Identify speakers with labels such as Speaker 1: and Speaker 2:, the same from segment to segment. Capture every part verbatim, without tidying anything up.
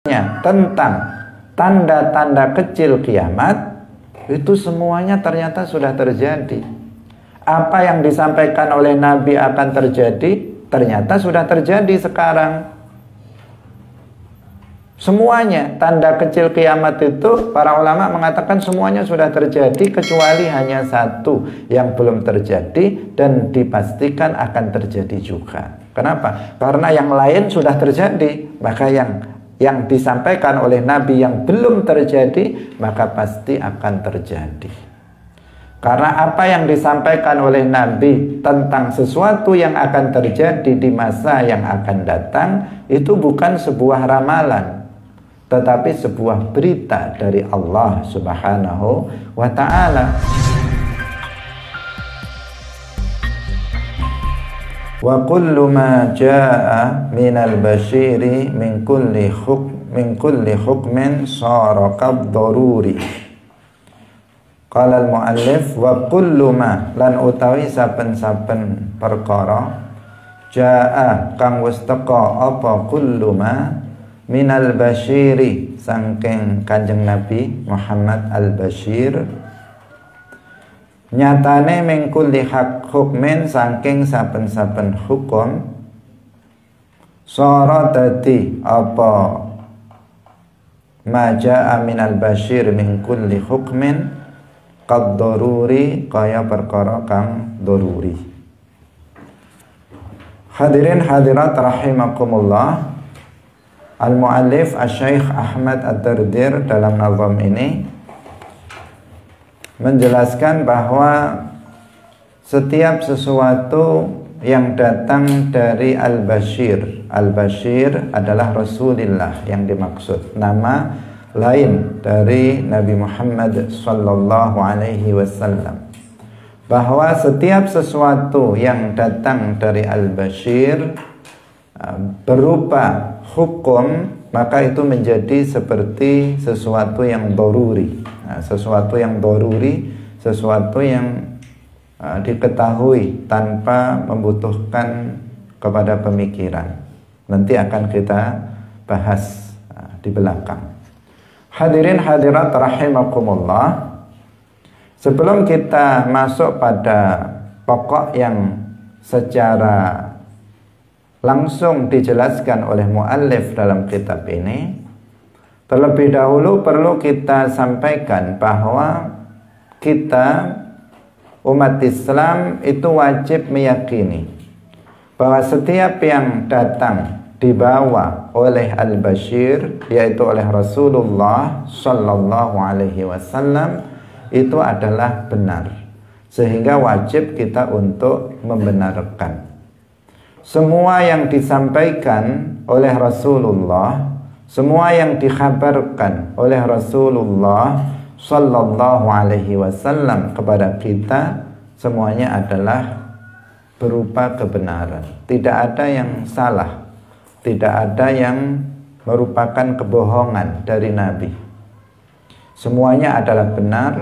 Speaker 1: semuanya tentang tanda-tanda kecil kiamat, itu semuanya ternyata sudah terjadi. Apa yang disampaikan oleh Nabi akan terjadi, ternyata sudah terjadi sekarang. Semuanya tanda kecil kiamat itu para ulama mengatakan semuanya sudah terjadi, kecuali hanya satu yang belum terjadi dan dipastikan akan terjadi juga. Kenapa? Karena yang lain sudah terjadi, maka yang yang disampaikan oleh Nabi yang belum terjadi maka pasti akan terjadi. Karena apa yang disampaikan oleh Nabi tentang sesuatu yang akan terjadi di masa yang akan datang itu bukan sebuah ramalan, tetapi sebuah berita dari Allah Subhanahu wa ta'ala. Wa kullu ma jaa minal bashiri min kulli hukm min kulli hukmin sara kad-daruri. Qala al-muallif wa kullu ma lan utawi saben-saben perkara jaa kang wis teka apa kullu ma minal bashiri sangking Kanjeng Nabi Muhammad al-Bashir, nyatane min kulli hak hukmin sangking saben-saben hukum sara dadi apa maja minal bashir min kulli hukmin qad daruri kaya perkara kang daruri. Hadirin hadirat rahimakumullah, al-muallif Asy-Syaikh Ahmad Ad-Dardir dalam nazam ini menjelaskan bahwa setiap sesuatu yang datang dari Al-Bashir, Al-Bashir adalah Rasulullah yang dimaksud, nama lain dari Nabi Muhammad sallallahu alaihi wasallam, bahwa setiap sesuatu yang datang dari Al-Bashir berupa hukum maka itu menjadi seperti sesuatu yang daruri. Nah, sesuatu yang daruri, sesuatu yang uh, diketahui tanpa membutuhkan kepada pemikiran. Nanti akan kita bahas uh, di belakang. Hadirin hadirat rahimakumullah, sebelum kita masuk pada pokok yang secara langsung dijelaskan oleh muallif dalam kitab ini, terlebih dahulu perlu kita sampaikan bahwa kita umat Islam itu wajib meyakini bahwa setiap yang datang dibawa oleh Al-Bashir, yaitu oleh Rasulullah sallallahu alaihi wasallam, itu adalah benar, sehingga wajib kita untuk membenarkan semua yang disampaikan oleh Rasulullah, semua yang dikhabarkan oleh Rasulullah sallallahu alaihi wasallam kepada kita, semuanya adalah berupa kebenaran. Tidak ada yang salah, tidak ada yang merupakan kebohongan dari Nabi. Semuanya adalah benar,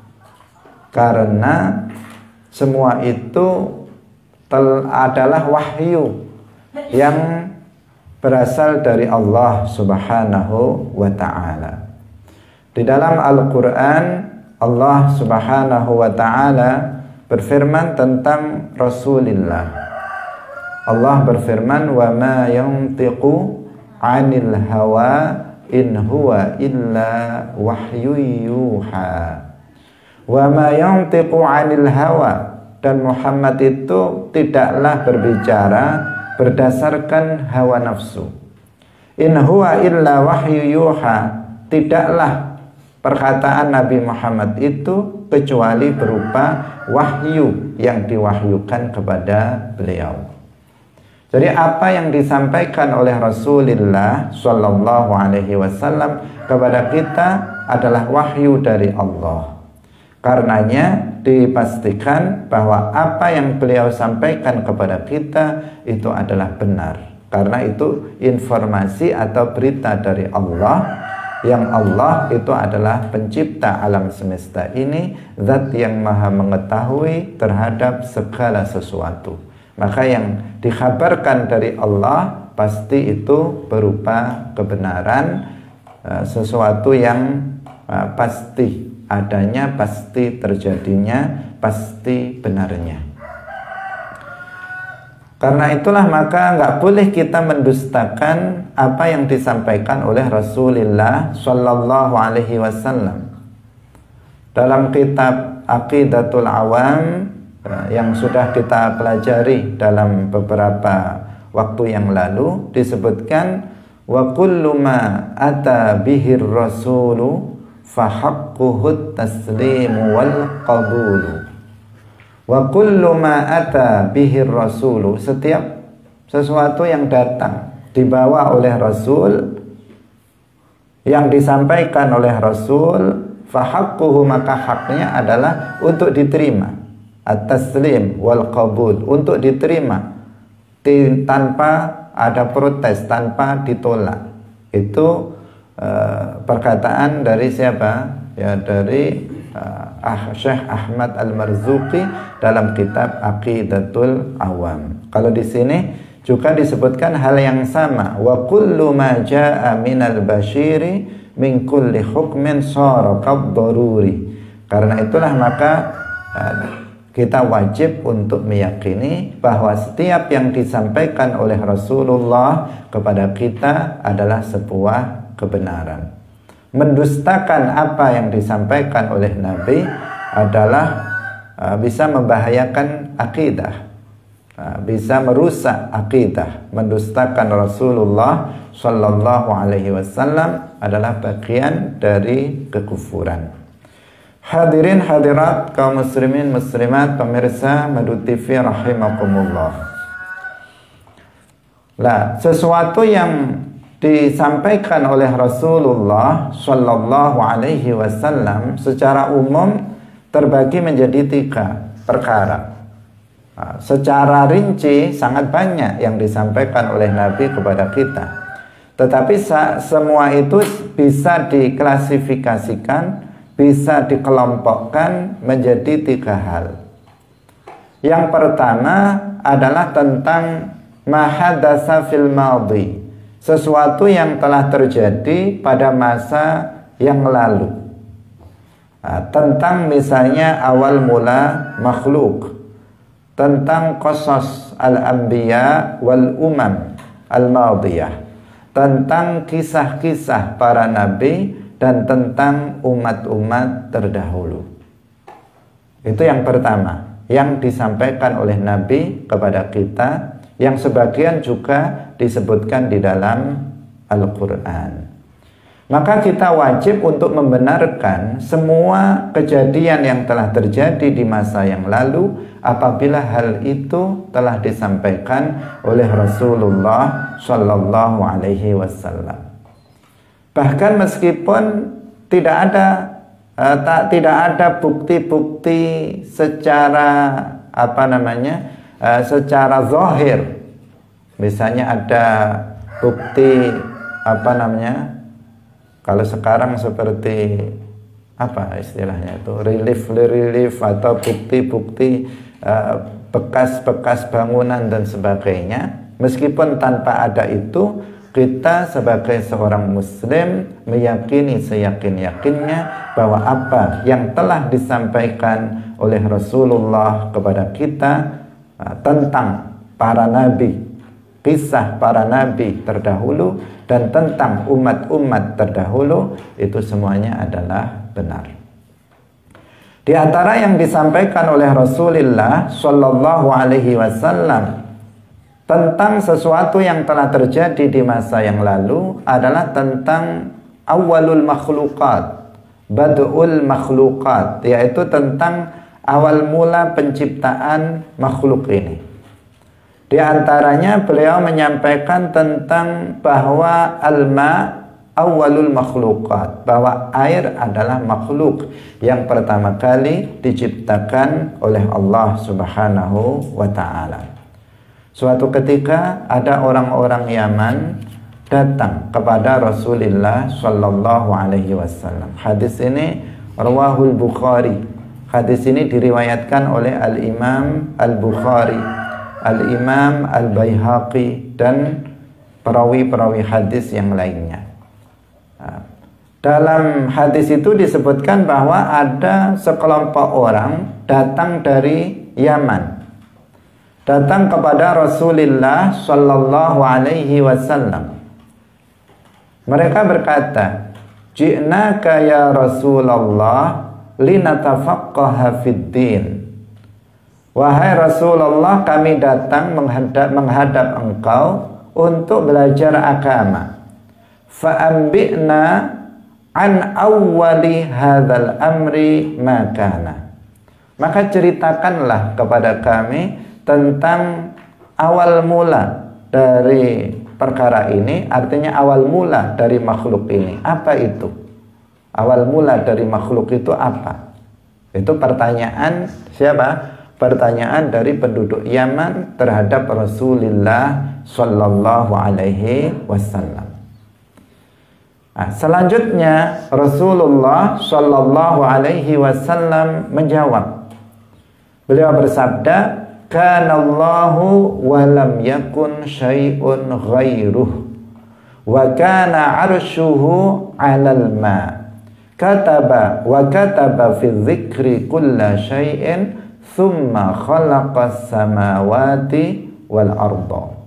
Speaker 1: karena semua itu adalah wahyu yang berasal dari Allah Subhanahu wa ta'ala. Di dalam Al-Quran, Allah Subhanahu wa ta'ala berfirman tentang Rasulullah. Allah berfirman, wa ma yantiqu 'anil hawa in huwa illa wahyu yuha. Wa ma yantiqu 'anil hawa, dan Muhammad itu tidaklah berbicara berdasarkan hawa nafsu. In huwa illa wahyu yuha, tidaklah perkataan Nabi Muhammad itu kecuali berupa wahyu yang diwahyukan kepada beliau. Jadi apa yang disampaikan oleh Rasulullah sallallahu alaihi wasallam kepada kita adalah wahyu dari Allah. Karenanya dipastikan bahwa apa yang beliau sampaikan kepada kita itu adalah benar, karena itu informasi atau berita dari Allah, yang Allah itu adalah pencipta alam semesta ini, zat yang maha mengetahui terhadap segala sesuatu. Maka yang dikhabarkan dari Allah pasti itu berupa kebenaran, uh, sesuatu yang uh, pasti adanya, pasti terjadinya, pasti benarnya. Karena itulah maka nggak boleh kita mendustakan apa yang disampaikan oleh Rasulullah Shallallahu Alaihi Wasallam. Dalam kitab Aqidatul Awam yang sudah kita pelajari dalam beberapa waktu yang lalu disebutkan wa kullu ma ata bihir rasulu fa haqquhu taslimu wal qabulu. Wa kullu ma ata bihir rasulu, setiap sesuatu yang datang dibawa oleh Rasul, yang disampaikan oleh Rasul, fahaqquhu, maka haknya adalah untuk diterima, at-taslim wal qabul, untuk diterima tanpa ada protes, tanpa ditolak. Itu uh, perkataan dari siapa? Ya, dari Ah, Syekh Ahmad Al-Marzuqi dalam kitab Aqidatul Awam. Kalau di sini juga disebutkan hal yang sama, wa kullu ma jaa minal bashiri min kulli hukmin sara kaddaruri. Karena itulah maka kita wajib untuk meyakini bahwa setiap yang disampaikan oleh Rasulullah kepada kita adalah sebuah kebenaran. Mendustakan apa yang disampaikan oleh Nabi adalah uh, bisa membahayakan akidah, uh, bisa merusak akidah. Mendustakan Rasulullah Sallallahu Alaihi Wasallam adalah bagian dari kekufuran. Hadirin hadirat kaum muslimin muslimat pemirsa Madu T V rahimakumullah. Lah, sesuatu yang disampaikan oleh Rasulullah Shallallahu Alaihi Wasallam secara umum terbagi menjadi tiga perkara. Nah, secara rinci sangat banyak yang disampaikan oleh Nabi kepada kita, tetapi semua itu bisa diklasifikasikan, bisa dikelompokkan menjadi tiga hal. Yang pertama adalah tentang ma hadatsa fil madhi, sesuatu yang telah terjadi pada masa yang lalu. Nah, tentang misalnya awal mula makhluk, tentang qasas al-anbiya wal umam al-madiyah, tentang kisah-kisah para nabi dan tentang umat-umat terdahulu. Itu yang pertama yang disampaikan oleh Nabi kepada kita, yang sebagian juga disebutkan di dalam Al-Quran. Maka kita wajib untuk membenarkan semua kejadian yang telah terjadi di masa yang lalu apabila hal itu telah disampaikan oleh Rasulullah Shallallahu Alaihi Wasallam. Bahkan meskipun tidak ada uh, tak tidak ada bukti-bukti secara apa namanya Uh, secara zahir, misalnya ada bukti apa namanya, kalau sekarang seperti apa istilahnya itu, relief-relief atau bukti-bukti uh, bekas-bekas bangunan dan sebagainya. Meskipun tanpa ada itu, kita sebagai seorang muslim meyakini seyakin-yakinnya bahwa apa yang telah disampaikan oleh Rasulullah kepada kita tentang para nabi, kisah para nabi terdahulu dan tentang umat-umat terdahulu, itu semuanya adalah benar. Di antara yang disampaikan oleh Rasulullah Shallallahu Alaihi Wasallam tentang sesuatu yang telah terjadi di masa yang lalu adalah tentang awalul makhluqat, badul makhluqat, yaitu tentang awal mula penciptaan makhluk ini. Di antaranya beliau menyampaikan tentang bahwa al-ma awalul makhluqat, bahwa air adalah makhluk yang pertama kali diciptakan oleh Allah Subhanahu wa ta'ala. Suatu ketika ada orang-orang Yaman datang kepada Rasulullah Shallallahu Alaihi Wasallam. Hadis ini rawahul Bukhari. Hadis ini diriwayatkan oleh Al-Imam Al-Bukhari, Al-Imam Al-Baihaqi dan perawi-perawi hadis yang lainnya. Dalam hadis itu disebutkan bahwa ada sekelompok orang datang dari Yaman, datang kepada Rasulullah Shallallahu Alaihi Wasallam. Mereka berkata, "Ji'naka ya Rasulullah linatafaqqaha fid din." Wahai Rasulullah, kami datang menghadap, menghadap engkau untuk belajar agama. Fa'ambi'na an awwali hadzal amri makana. Maka ceritakanlah kepada kami tentang awal mula dari perkara ini, artinya awal mula dari makhluk ini. Apa itu? Awal mula dari makhluk itu apa? Itu pertanyaan siapa? Pertanyaan dari penduduk Yaman terhadap Rasulullah Sallallahu Alaihi Wasallam. Nah, selanjutnya Rasulullah Sallallahu Alaihi Wasallam menjawab. Beliau bersabda, "Kanallahu wa lam yakun syai'un ghairuh, wa kana arshuhu 'alal ma, kataba wa kataba fi dzikri kulla syai'in." Thumma khalaqas samawati wal arda.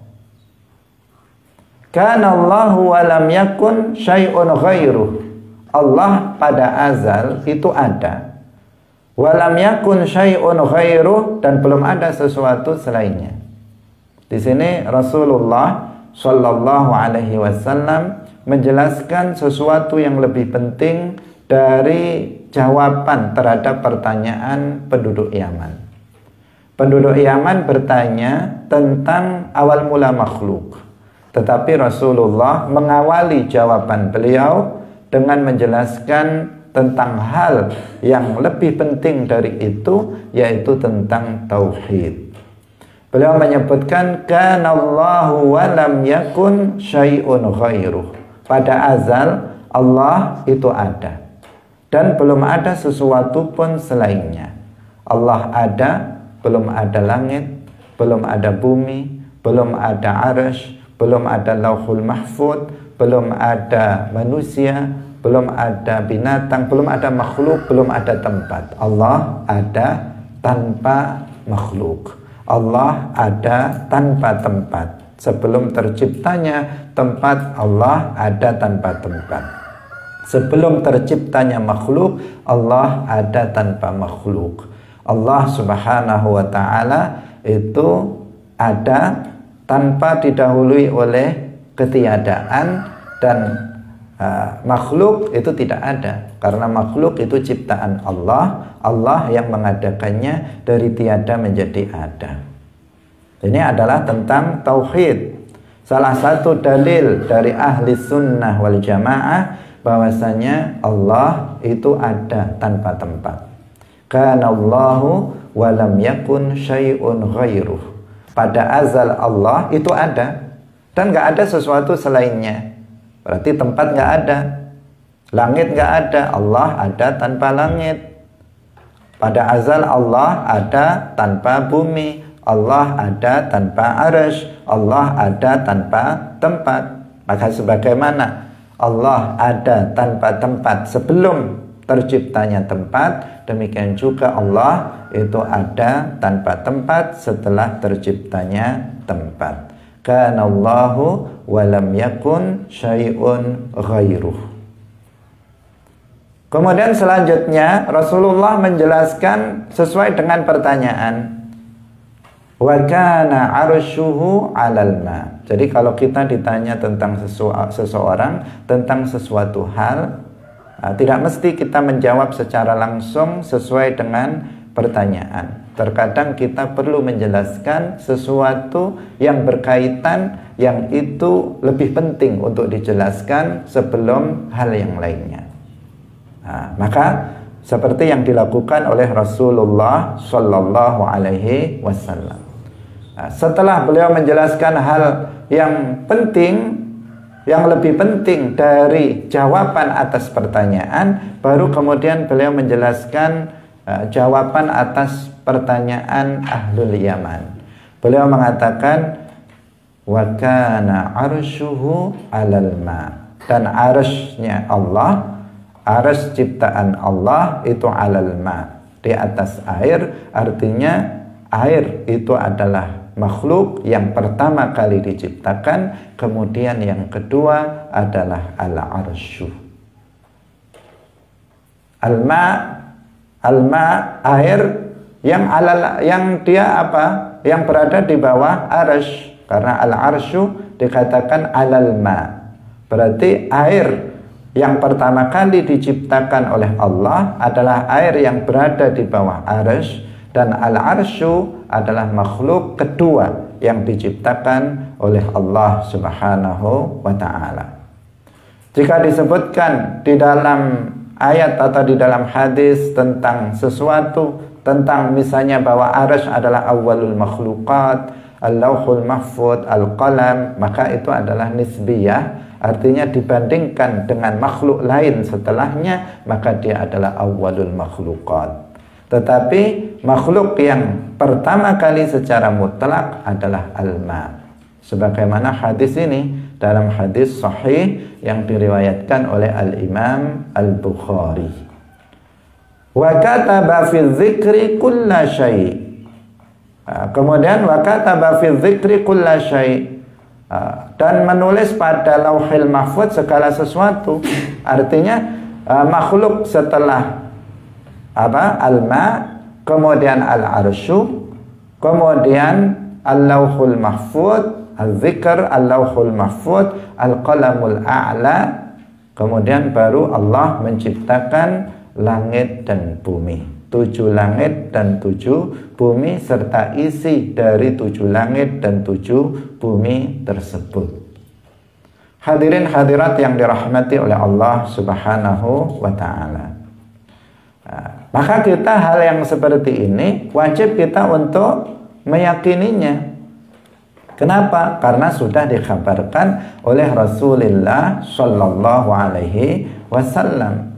Speaker 1: Kana Allahu wa lam yakun syai'un ghairuh. Allah pada azal itu ada. Wa lam yakun syai'un ghairuh, dan belum ada sesuatu selainnya. Di sini Rasulullah Shallallahu Alaihi Wasallam menjelaskan sesuatu yang lebih penting dari jawaban terhadap pertanyaan penduduk Yaman. Penduduk Yaman bertanya tentang awal mula makhluk, tetapi Rasulullah mengawali jawaban beliau dengan menjelaskan tentang hal yang lebih penting dari itu, yaitu tentang tauhid. Beliau menyebutkan, "Kanallahu wa lam yakun syai'un ghairuh." Pada azal Allah itu ada dan belum ada sesuatu pun selainnya. Allah ada, belum ada langit, belum ada bumi, belum ada arsy, belum ada lauhul mahfud, belum ada manusia, belum ada binatang, belum ada makhluk, belum ada tempat. Allah ada tanpa makhluk. Allah ada tanpa tempat. Sebelum terciptanya tempat, Allah ada tanpa tempat. Sebelum terciptanya makhluk, Allah ada tanpa makhluk. Allah Subhanahu wa ta'ala itu ada tanpa didahului oleh ketiadaan, dan uh, makhluk itu tidak ada, karena makhluk itu ciptaan Allah. Allah yang mengadakannya dari tiada menjadi ada. Ini adalah tentang tauhid. Salah satu dalil dari ahli sunnah wal jamaah bahwasanya Allah itu ada tanpa tempat. Kana Allahu wa lam yakun syai'un ghairuh. Pada azal Allah itu ada dan nggak ada sesuatu selainnya. Berarti tempat nggak ada, langit nggak ada, Allah ada tanpa langit. Pada azal Allah ada tanpa bumi, Allah ada tanpa arsy, Allah ada tanpa tempat. Maka sebagaimana Allah ada tanpa tempat sebelum terciptanya tempat, demikian juga Allah itu ada tanpa tempat setelah terciptanya tempat. Kana Allahu wa lam yakun syai'un ghairuh. Kemudian selanjutnya Rasulullah menjelaskan sesuai dengan pertanyaan. Wa kana arshuhu 'alal ma. Jadi kalau kita ditanya tentang sesu seseorang, tentang sesuatu hal, nah, tidak mesti kita menjawab secara langsung sesuai dengan pertanyaan. Terkadang kita perlu menjelaskan sesuatu yang berkaitan, yang itu lebih penting untuk dijelaskan sebelum hal yang lainnya. Nah, maka seperti yang dilakukan oleh Rasulullah Shallallahu Alaihi Wasallam. Nah, setelah beliau menjelaskan hal yang penting, yang lebih penting dari jawaban atas pertanyaan, baru kemudian beliau menjelaskan uh, jawaban atas pertanyaan ahlul Yaman. Beliau mengatakan, wa kana arshuhu 'alal ma, dan arsy-nya Allah Arsy ciptaan Allah itu alal ma, di atas air, artinya air itu adalah makhluk yang pertama kali diciptakan, kemudian yang kedua adalah al-arsyu. Al-ma, al-ma air yang alal, yang dia apa? Yang berada di bawah arsy, karena al-arsyu dikatakan alal ma. Berarti air yang pertama kali diciptakan oleh Allah adalah air yang berada di bawah arsy, dan al-arsyu adalah makhluk kedua yang diciptakan oleh Allah Subhanahu wa ta'ala. Jika disebutkan di dalam ayat atau di dalam hadis tentang sesuatu, tentang misalnya bahwa arsy adalah awalul makhluqat, al-lauhul mahfuz, al-qalam, maka itu adalah nisbiyah. Artinya dibandingkan dengan makhluk lain setelahnya, maka dia adalah awwalul makhluqat. Tetapi makhluk yang pertama kali secara mutlak adalah al-ma. Sebagaimana hadis ini dalam hadis sahih yang diriwayatkan oleh al-Imam al-Bukhari. Wa kataba fi dzikri kulla syai'. Kemudian wa kataba fi dzikri kulla syai'. Dan menulis pada lauhil mahfuz segala sesuatu. Artinya uh, makhluk setelah apa? Al-ma, kemudian al-arsyu, kemudian al-lauhul mahfuz, al-zikr, al-lauhul mahfuz, al-qalamul a'la, kemudian baru Allah menciptakan langit dan bumi. Tujuh langit dan tujuh bumi serta isi dari tujuh langit dan tujuh bumi tersebut. Hadirin hadirat yang dirahmati oleh Allah Subhanahu wa ta'ala. Nah, maka kita hal yang seperti ini wajib kita untuk meyakininya. Kenapa? Karena sudah dikabarkan oleh Rasulullah Shallallahu Alaihi Wasallam.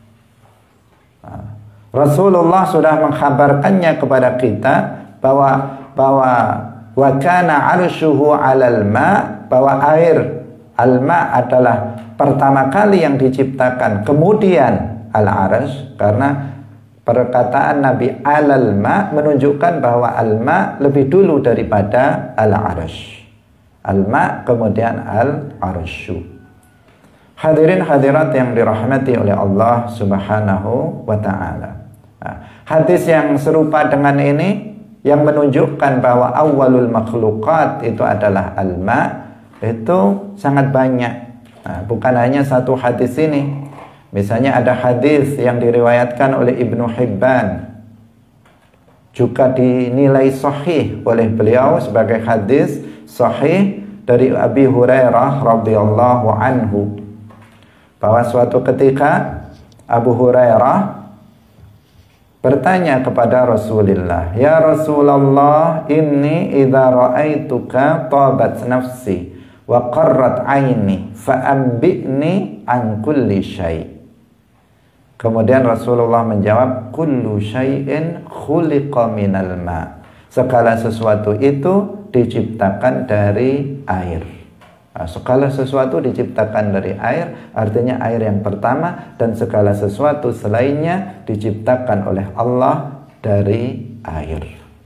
Speaker 1: Rasulullah sudah mengkhabarkannya kepada kita bahwa bahwa wa kana 'arshuhu 'alal ma, bahwa air al-ma adalah pertama kali yang diciptakan, kemudian al-'arsy, karena perkataan Nabi 'alal ma menunjukkan bahwa al-ma lebih dulu daripada al-'arsy. Al-ma kemudian al-'arsyu. Hadirin hadirat yang dirahmati oleh Allah Subhanahu wa ta'ala. Nah, hadis yang serupa dengan ini yang menunjukkan bahwa awalul makhluqat itu adalah al-ma itu sangat banyak. Nah, bukan hanya satu hadis ini. Misalnya ada hadis yang diriwayatkan oleh Ibnu Hibban, juga dinilai sahih oleh beliau sebagai hadis sahih dari Abi Hurairah radhiyallahu anhu, bahwa suatu ketika Abu Hurairah bertanya kepada Rasulullah, "Ya Rasulullah, inni idza ra'aituka tabat nafsi wa qarrat 'aini fa anbi'ni an kulli syai'." Kemudian Rasulullah menjawab, "Kullu syai'in khuliqa minal ma." Segala sesuatu itu diciptakan dari air. Nah, segala sesuatu diciptakan dari air, artinya air yang pertama, dan segala sesuatu selainnya diciptakan oleh Allah dari air.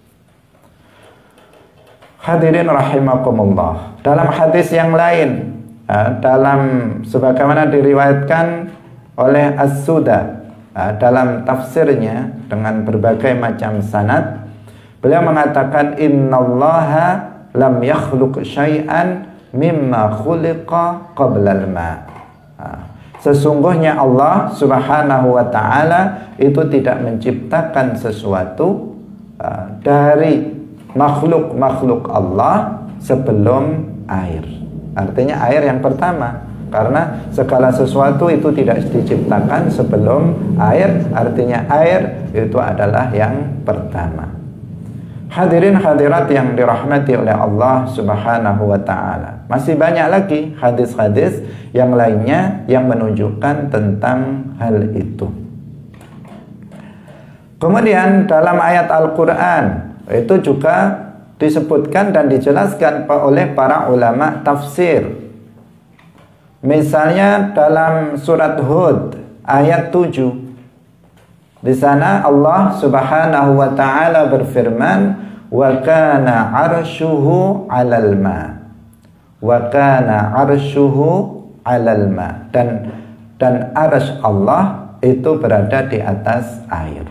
Speaker 1: Hadirin rahimakumullah. Dalam hadis yang lain, dalam sebagaimana diriwayatkan oleh As-Suda dalam tafsirnya dengan berbagai macam sanad, beliau mengatakan, innallaha lam yakhluq syai'an mimma khuliqa qablal ma. Sesungguhnya Allah Subhanahu wa ta'ala itu tidak menciptakan sesuatu uh, dari makhluk-makhluk Allah sebelum air. Artinya air yang pertama, karena segala sesuatu itu tidak diciptakan sebelum air, artinya air itu adalah yang pertama. Hadirin hadirat yang dirahmati oleh Allah Subhanahu wa ta'ala. Masih banyak lagi hadis-hadis yang lainnya yang menunjukkan tentang hal itu. Kemudian dalam ayat Al-Quran itu juga disebutkan dan dijelaskan oleh para ulama tafsir. Misalnya dalam surat Hud ayat tujuh. Di sana Allah Subhanahu wa taala berfirman, "Wa kana 'arshuhu 'alal ma." Wa kana 'arshuhu 'alal ma. Dan dan arsy Allah itu berada di atas air.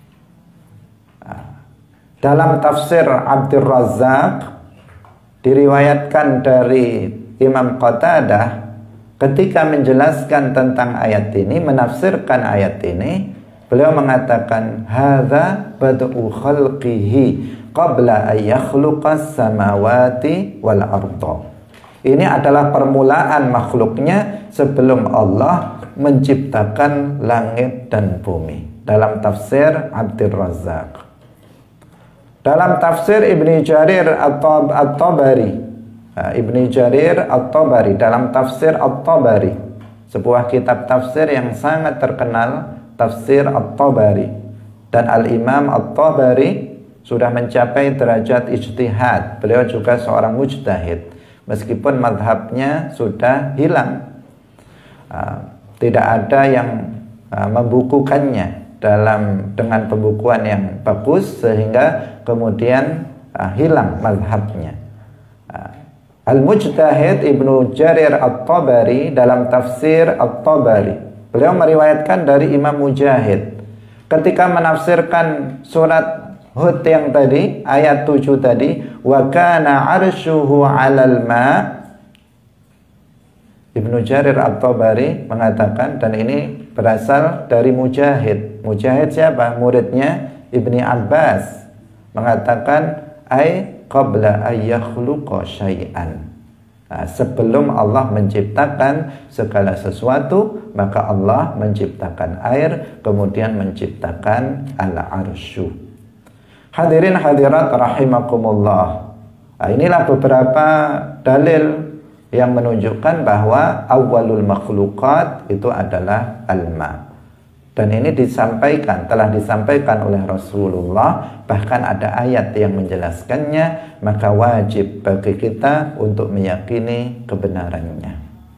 Speaker 1: Dalam tafsir Abdul Razzaq diriwayatkan dari Imam Qatadah ketika menjelaskan tentang ayat ini, menafsirkan ayat ini, beliau mengatakan hadza bad'u khalqihi qabla an yakhluqas samawati wal arda. Ini adalah permulaan makhluknya sebelum Allah menciptakan langit dan bumi. Dalam tafsir Abdul Razzaq. Dalam tafsir Ibnu Jarir At-Tabari, Ibnu Jarir At-Tabari dalam tafsir At-Tabari, sebuah kitab tafsir yang sangat terkenal, tafsir At-Tabari. Dan Al-Imam At-Tabari sudah mencapai derajat ijtihad. Beliau juga seorang mujtahid, meskipun madhabnya sudah hilang. Tidak ada yang membukukannya dalam dengan pembukuan yang bagus sehingga kemudian uh, hilang mazhabnya. Uh, Al-Mujtahid Ibnu Jarir At-Tabari dalam tafsir At-Tabari, beliau meriwayatkan dari Imam Mujahid ketika menafsirkan surat Hud yang tadi, ayat tujuh tadi, wa kana 'arshuhu 'alal ma'. Ibnu Jarir At-Tabari mengatakan, dan ini berasal dari Mujahid. Mujahid siapa? Muridnya Ibni Abbas. Mengatakan ay qabla ay yakhluqa syai'an. Nah, sebelum Allah menciptakan segala sesuatu, maka Allah menciptakan air, kemudian menciptakan al-arsyu. Hadirin hadirat rahimakumullah. Nah, inilah beberapa dalil yang menunjukkan bahwa awalul makhluqat itu adalah al-ma. Dan ini disampaikan, telah disampaikan oleh Rasulullah, bahkan ada ayat yang menjelaskannya, maka wajib bagi kita untuk meyakini kebenarannya.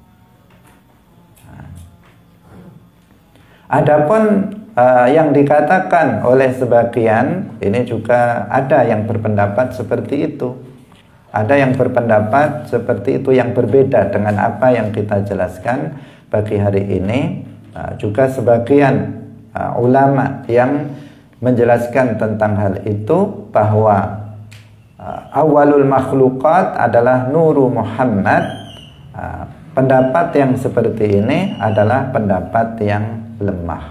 Speaker 1: Adapun uh, yang dikatakan oleh sebagian, ini juga ada yang berpendapat seperti itu. Ada yang berpendapat seperti itu yang berbeda dengan apa yang kita jelaskan pagi hari ini. Uh, juga sebagian uh, ulama yang menjelaskan tentang hal itu bahwa uh, awalul makhluqat adalah nuru Muhammad. Uh, pendapat yang seperti ini adalah pendapat yang lemah.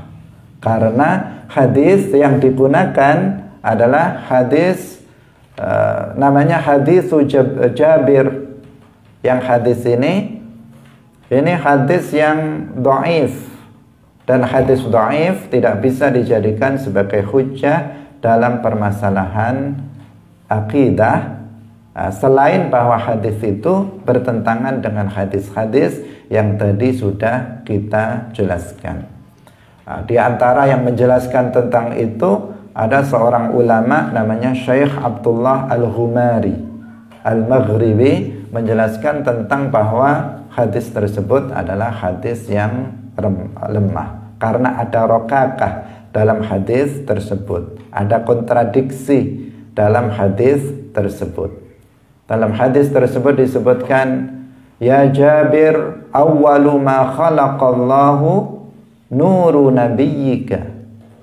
Speaker 1: Karena hadis yang digunakan adalah hadis Uh, namanya hadis Jabir. Yang hadis ini ini hadis yang dhaif, dan hadis dhaif tidak bisa dijadikan sebagai hujjah dalam permasalahan akidah, uh, selain bahwa hadis itu bertentangan dengan hadis-hadis yang tadi sudah kita jelaskan. Uh, di antara yang menjelaskan tentang itu ada seorang ulama namanya Syekh Abdullah Al-Humari Al-Maghribi, menjelaskan tentang bahwa hadis tersebut adalah hadis yang lemah karena ada rokakah dalam hadis tersebut, ada kontradiksi dalam hadis tersebut. Dalam hadis tersebut disebutkan, ya Jabir, awwalu ma khalaqallahu nuru nabiyyika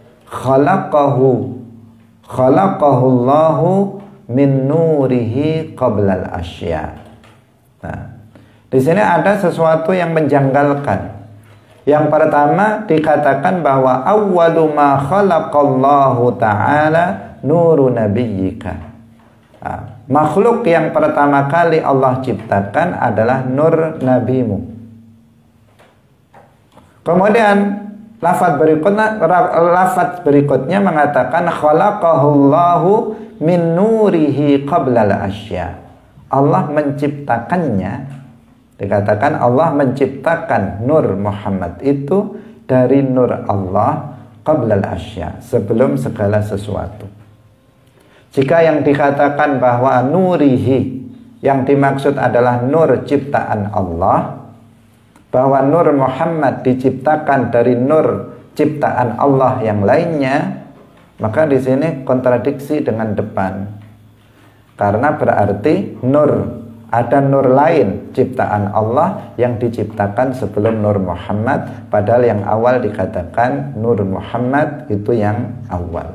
Speaker 1: khalaqahu khalaqahu Allahu min nurihi qablal asya. Nah, di sini ada sesuatu yang menjanggalkan. Yang pertama dikatakan bahwa awwalu ma khalaqallahu ta'ala nuru nabiyyika. Nah, makhluk yang pertama kali Allah ciptakan adalah nur nabimu. Kemudian lafaz berikutnya, lafaz berikutnya mengatakan khalaqahullahu min nurihi qablal asya. Allah menciptakannya, dikatakan Allah menciptakan nur Muhammad itu dari nur Allah qablal asya, sebelum segala sesuatu. Jika yang dikatakan bahwa nurihi yang dimaksud adalah nur ciptaan Allah, bahwa nur Muhammad diciptakan dari nur ciptaan Allah yang lainnya, maka di sini kontradiksi dengan depan. Karena berarti nur, ada nur lain ciptaan Allah yang diciptakan sebelum nur Muhammad, padahal yang awal dikatakan nur Muhammad itu yang awal.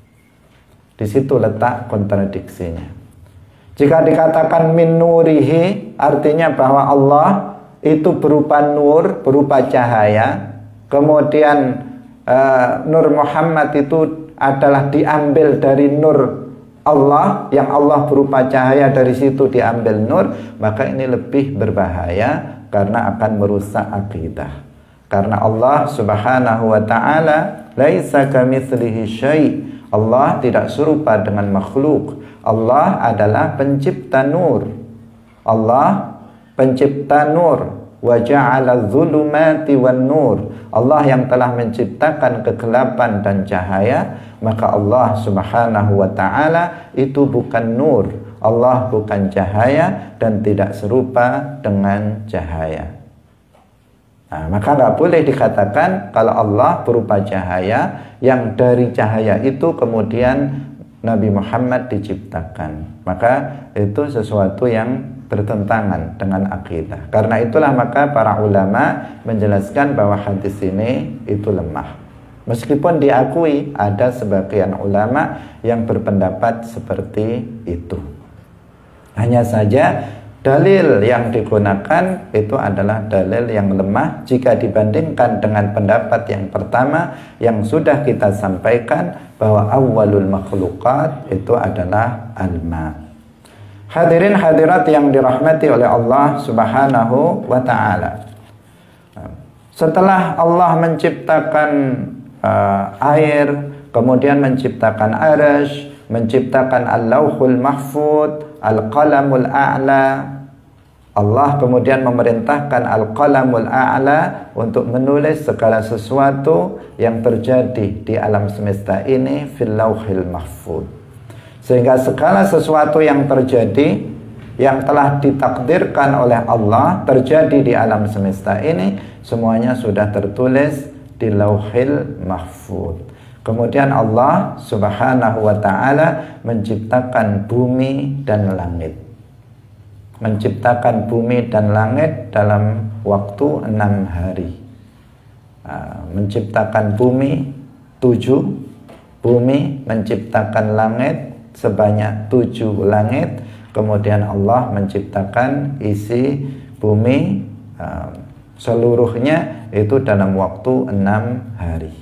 Speaker 1: Di situ letak kontradiksinya. Jika dikatakan min nurihi, artinya bahwa Allah itu berupa nur, berupa cahaya. Kemudian uh, nur Muhammad itu adalah diambil dari nur Allah, yang Allah berupa cahaya, dari situ diambil nur, maka ini lebih berbahaya karena akan merusak akidah. Karena Allah Subhanahu wa taala laisa kamitslihi syai'. Allah tidak serupa dengan makhluk. Allah adalah pencipta nur. Allah pencipta nur. Wa ja'ala dzulumati wan nur. Allah yang telah menciptakan kegelapan dan cahaya, maka Allah Subhanahu wa taala itu bukan nur. Allah bukan cahaya dan tidak serupa dengan cahaya. Nah, maka nggak boleh dikatakan kalau Allah berupa cahaya, yang dari cahaya itu kemudian Nabi Muhammad diciptakan. Maka itu sesuatu yang bertentangan dengan akidah. Karena itulah maka para ulama menjelaskan bahwa hadis ini itu lemah. Meskipun diakui ada sebagian ulama yang berpendapat seperti itu. Hanya saja dalil yang digunakan itu adalah dalil yang lemah jika dibandingkan dengan pendapat yang pertama yang sudah kita sampaikan, bahwa awwalul makhluqat itu adalah al-ma. Hadirin hadirat yang dirahmati oleh Allah Subhanahu wa taala. Setelah Allah menciptakan uh, air, kemudian menciptakan arsy, menciptakan al-lauhul mahfud, al-qalamul a'la, Allah kemudian memerintahkan al-qalamul a'la untuk menulis segala sesuatu yang terjadi di alam semesta ini fil lauhil mahfud. Sehingga segala sesuatu yang terjadi, yang telah ditakdirkan oleh Allah terjadi di alam semesta ini, semuanya sudah tertulis di lauhil mahfud. Kemudian Allah Subhanahu wa ta'ala menciptakan bumi dan langit. Menciptakan bumi dan langit dalam waktu enam hari. Menciptakan bumi tujuh, bumi menciptakan langit sebanyak tujuh langit, kemudian Allah menciptakan isi bumi uh, seluruhnya itu dalam waktu enam hari.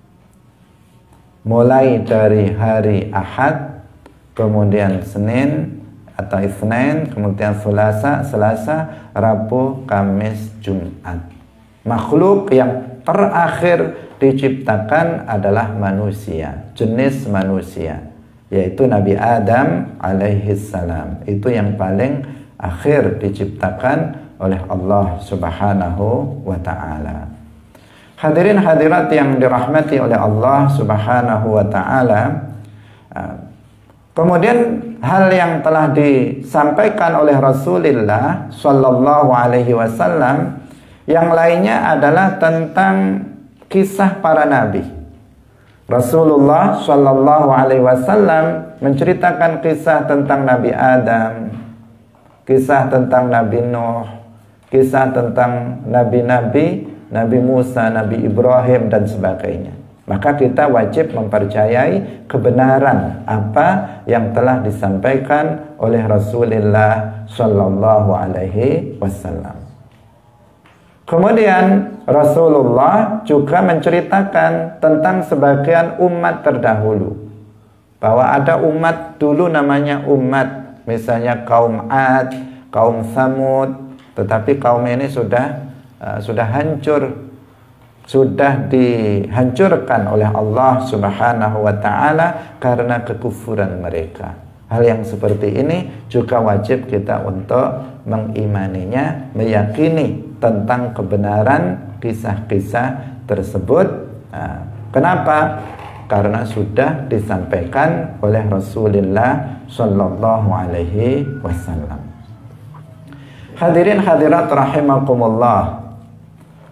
Speaker 1: Mulai dari hari Ahad, kemudian Senin atau Isnin, kemudian Selasa, Selasa, Rabu, Kamis, Jumat. Makhluk yang terakhir diciptakan adalah manusia, jenis manusia, yaitu Nabi Adam alaihi salam. Itu yang paling akhir diciptakan oleh Allah Subhanahu wa ta'ala. Hadirin hadirat yang dirahmati oleh Allah Subhanahu wa ta'ala, kemudian hal yang telah disampaikan oleh Rasulullah sallallahu alaihi wasallam yang lainnya adalah tentang kisah para nabi. Rasulullah Shallallahu Alaihi Wasallam menceritakan kisah tentang Nabi Adam, kisah tentang Nabi Nuh, kisah tentang nabi-nabi, Nabi Musa, Nabi Ibrahim dan sebagainya. Maka kita wajib mempercayai kebenaran apa yang telah disampaikan oleh Rasulullah Shallallahu Alaihi Wasallam. Kemudian Rasulullah juga menceritakan tentang sebagian umat terdahulu, bahwa ada umat dulu namanya umat, misalnya kaum Ad, kaum Samud, tetapi kaum ini sudah uh, sudah hancur, sudah dihancurkan oleh Allah Subhanahu wa ta'ala karena kekufuran mereka. Hal yang seperti ini juga wajib kita untuk mengimaninya, meyakini tentang kebenaran kisah-kisah tersebut. Nah, kenapa? Karena sudah disampaikan oleh Rasulullah Sallallahu Alaihi Wasallam. Hadirin hadirat rahimakumullah.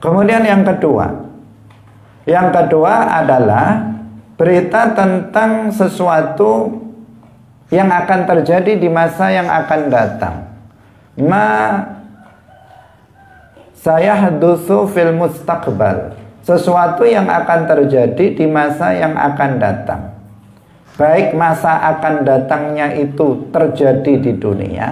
Speaker 1: Kemudian yang kedua, yang kedua adalah berita tentang sesuatu yang akan terjadi di masa yang akan datang. Ma sayahdusu fil mustaqbal, sesuatu yang akan terjadi di masa yang akan datang. Baik masa akan datangnya itu terjadi di dunia,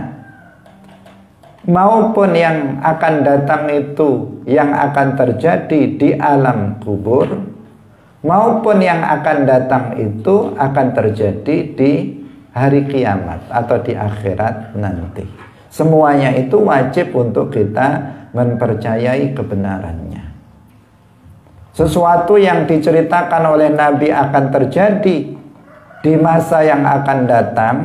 Speaker 1: maupun yang akan datang itu yang akan terjadi di alam kubur, maupun yang akan datang itu akan terjadi di hari kiamat atau di akhirat nanti. Semuanya itu wajib untuk kita mempercayai kebenarannya. Sesuatu yang diceritakan oleh Nabi akan terjadi di masa yang akan datang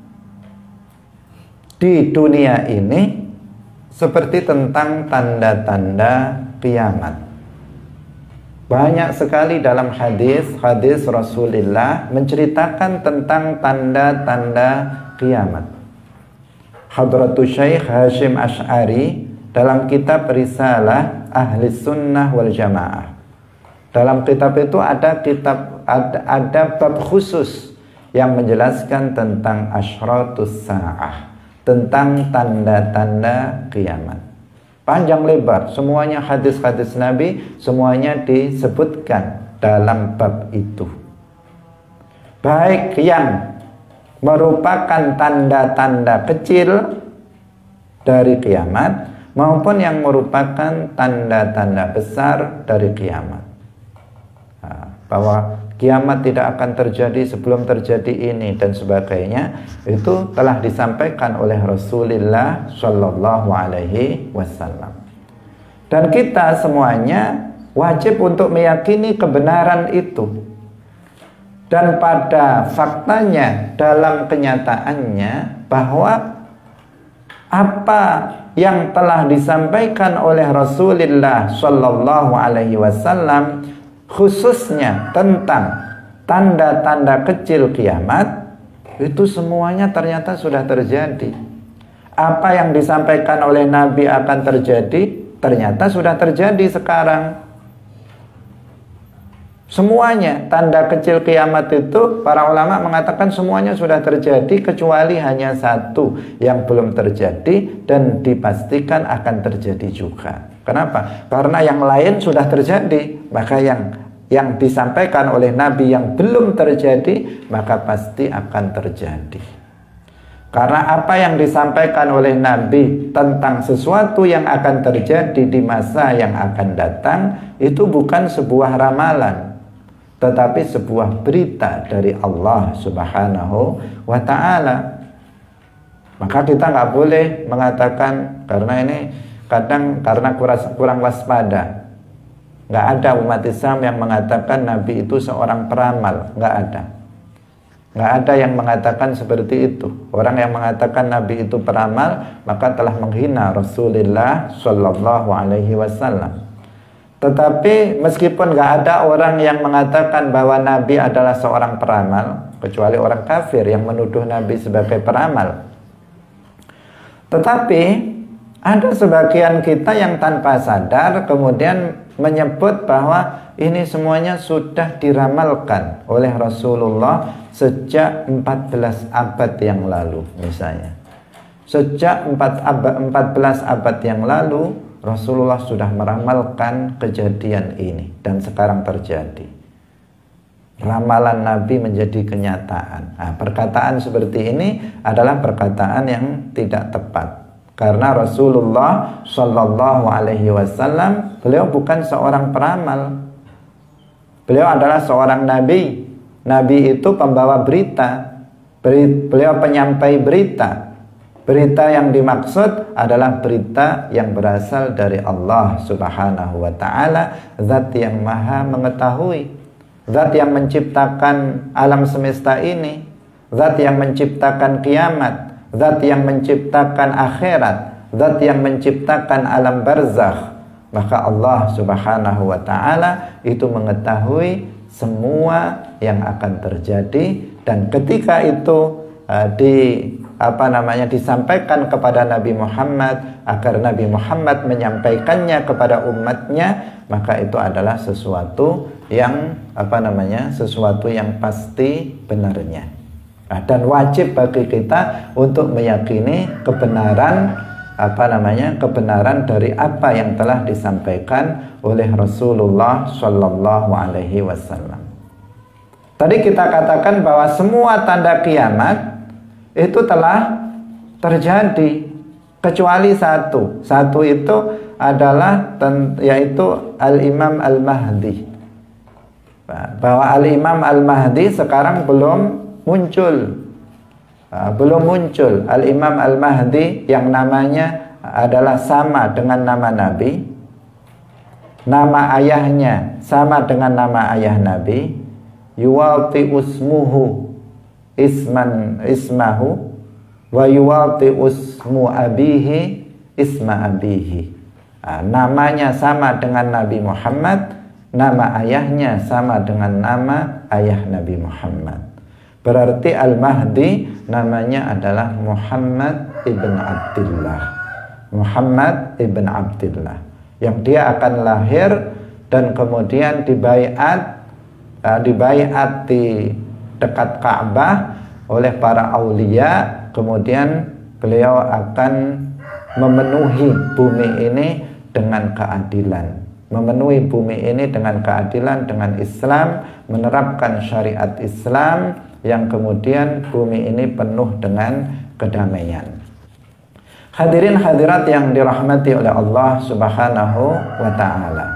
Speaker 1: di dunia ini, seperti tentang tanda-tanda kiamat. Banyak sekali dalam hadis-hadis Rasulullah menceritakan tentang tanda-tanda kiamat. Hadratus Syekh Hashim Asy'ari dalam kitab Risalah Ahli Sunnah wal Jamaah, dalam kitab itu ada kitab ada, ada bab khusus yang menjelaskan tentang asyratus sa'ah, tentang tanda-tanda kiamat. Panjang lebar, semuanya hadis-hadis Nabi, semuanya disebutkan dalam bab itu. Baik yang merupakan tanda-tanda kecil dari kiamat, maupun yang merupakan tanda-tanda besar dari kiamat. Nah, bahwa kiamat tidak akan terjadi sebelum terjadi ini dan sebagainya, itu telah disampaikan oleh Rasulullah Shallallahu Alaihi Wasallam. Dan kita semuanya wajib untuk meyakini kebenaran itu. Dan pada faktanya, dalam kenyataannya, bahwa apa yang telah disampaikan oleh Rasulullah Shallallahu Alaihi Wasallam, khususnya tentang tanda-tanda kecil kiamat, itu semuanya ternyata sudah terjadi. Apa yang disampaikan oleh Nabi akan terjadi, ternyata sudah terjadi sekarang. Semuanya tanda kecil kiamat itu, para ulama mengatakan semuanya sudah terjadi, kecuali hanya satu yang belum terjadi dan dipastikan akan terjadi juga. Kenapa? Karena yang lain sudah terjadi, maka yang yang disampaikan oleh Nabi yang belum terjadi, maka pasti akan terjadi. Karena apa yang disampaikan oleh Nabi tentang sesuatu yang akan terjadi di masa yang akan datang, itu bukan sebuah ramalan, tetapi sebuah berita dari Allah Subhanahu wa ta'ala. Maka kita nggak boleh mengatakan, karena ini kadang karena kurang, kurang waspada. Nggak ada umat Islam yang mengatakan Nabi itu seorang peramal, nggak ada. Nggak ada yang mengatakan seperti itu. Orang yang mengatakan Nabi itu peramal, maka telah menghina Rasulullah Shallallahu Alaihi Wasallam. Tetapi meskipun nggak ada orang yang mengatakan bahwa Nabi adalah seorang peramal, kecuali orang kafir yang menuduh Nabi sebagai peramal. Tetapi ada sebagian kita yang tanpa sadar kemudian menyebut bahwa ini semuanya sudah diramalkan oleh Rasulullah sejak empat belas abad yang lalu misalnya. Sejak empat belas abad yang lalu Rasulullah sudah meramalkan kejadian ini dan sekarang terjadi. Ramalan Nabi menjadi kenyataan. Nah, perkataan seperti ini adalah perkataan yang tidak tepat. Karena Rasulullah Shallallahu Alaihi Wasallam, beliau bukan seorang peramal. Beliau adalah seorang nabi. Nabi itu pembawa berita. Beliau penyampai berita. Berita yang dimaksud adalah berita yang berasal dari Allah Subhanahu wa ta'ala, zat yang maha mengetahui, zat yang menciptakan alam semesta ini, zat yang menciptakan kiamat, zat yang menciptakan akhirat, zat yang menciptakan alam barzakh. Maka Allah Subhanahu wa ta'ala itu mengetahui semua yang akan terjadi, dan ketika itu uh, di apa namanya disampaikan kepada Nabi Muhammad agar Nabi Muhammad menyampaikannya kepada umatnya, maka itu adalah sesuatu yang apa namanya sesuatu yang pasti benarnya. Nah, dan wajib bagi kita untuk meyakini kebenaran apa namanya kebenaran dari apa yang telah disampaikan oleh Rasulullah Shallallahu Alaihi Wasallam. Tadi kita katakan bahwa semua tanda kiamat itu telah terjadi kecuali satu. Satu itu adalah yaitu Al-Imam Al-Mahdi. Bahwa Al-Imam Al-Mahdi sekarang belum muncul. Belum muncul Al-Imam Al-Mahdi yang namanya adalah sama dengan nama Nabi, nama ayahnya sama dengan nama ayah Nabi, yuwati usmuhu isman ismahu wa yuwati usmu abihi isma abihi. Nah, namanya sama dengan Nabi Muhammad, nama ayahnya sama dengan nama ayah Nabi Muhammad. Berarti Al-Mahdi namanya adalah Muhammad ibn Abdullah. Muhammad ibn Abdullah, yang dia akan lahir dan kemudian dibaiat uh, dibaiat di dekat Ka'bah oleh para aulia. Kemudian beliau akan memenuhi bumi ini dengan keadilan, memenuhi bumi ini dengan keadilan, dengan Islam, menerapkan syariat Islam, yang kemudian bumi ini penuh dengan kedamaian. Hadirin hadirat yang dirahmati oleh Allah Subhanahu wa ta'ala,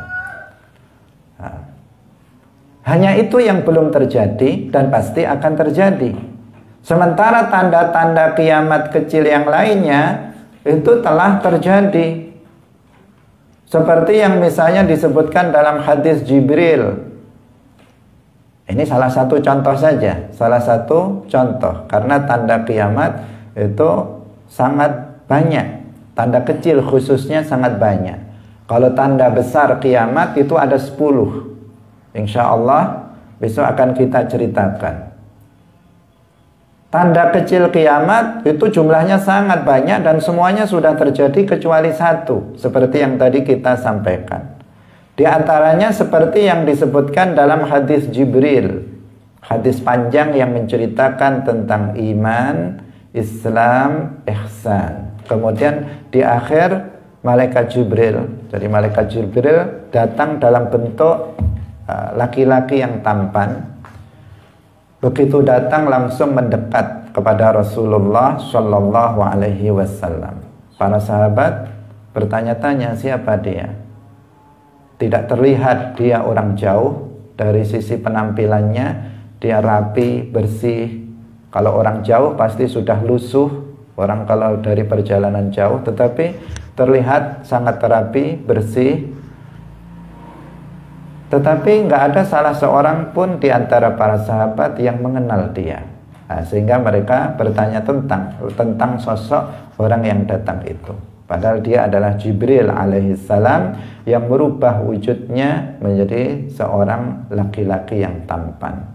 Speaker 1: hanya itu yang belum terjadi dan pasti akan terjadi. Sementara tanda-tanda kiamat kecil yang lainnya itu telah terjadi. Seperti yang misalnya disebutkan dalam hadis Jibril. Ini salah satu contoh saja, salah satu contoh, karena tanda kiamat itu sangat banyak, tanda kecil khususnya sangat banyak. Kalau tanda besar kiamat itu ada sepuluh, insya Allah besok akan kita ceritakan. Tanda kecil kiamat itu jumlahnya sangat banyak dan semuanya sudah terjadi kecuali satu, seperti yang tadi kita sampaikan. Di antaranya seperti yang disebutkan dalam hadis Jibril, hadis panjang yang menceritakan tentang iman, Islam, ihsan. Kemudian di akhir malaikat Jibril, jadi malaikat Jibril datang dalam bentuk laki-laki uh, yang tampan. Begitu datang langsung mendekat kepada Rasulullah Shallallahu Alaihi Wasallam. Para sahabat bertanya-tanya, siapa dia? Tidak terlihat dia orang jauh, dari sisi penampilannya dia rapi, bersih. Kalau orang jauh pasti sudah lusuh, orang kalau dari perjalanan jauh, tetapi terlihat sangat rapi, bersih. Tetapi nggak ada salah seorang pun di antara para sahabat yang mengenal dia. Nah, sehingga mereka bertanya tentang tentang sosok orang yang datang itu. Padahal dia adalah Jibril alaihissalam yang merubah wujudnya menjadi seorang laki-laki yang tampan.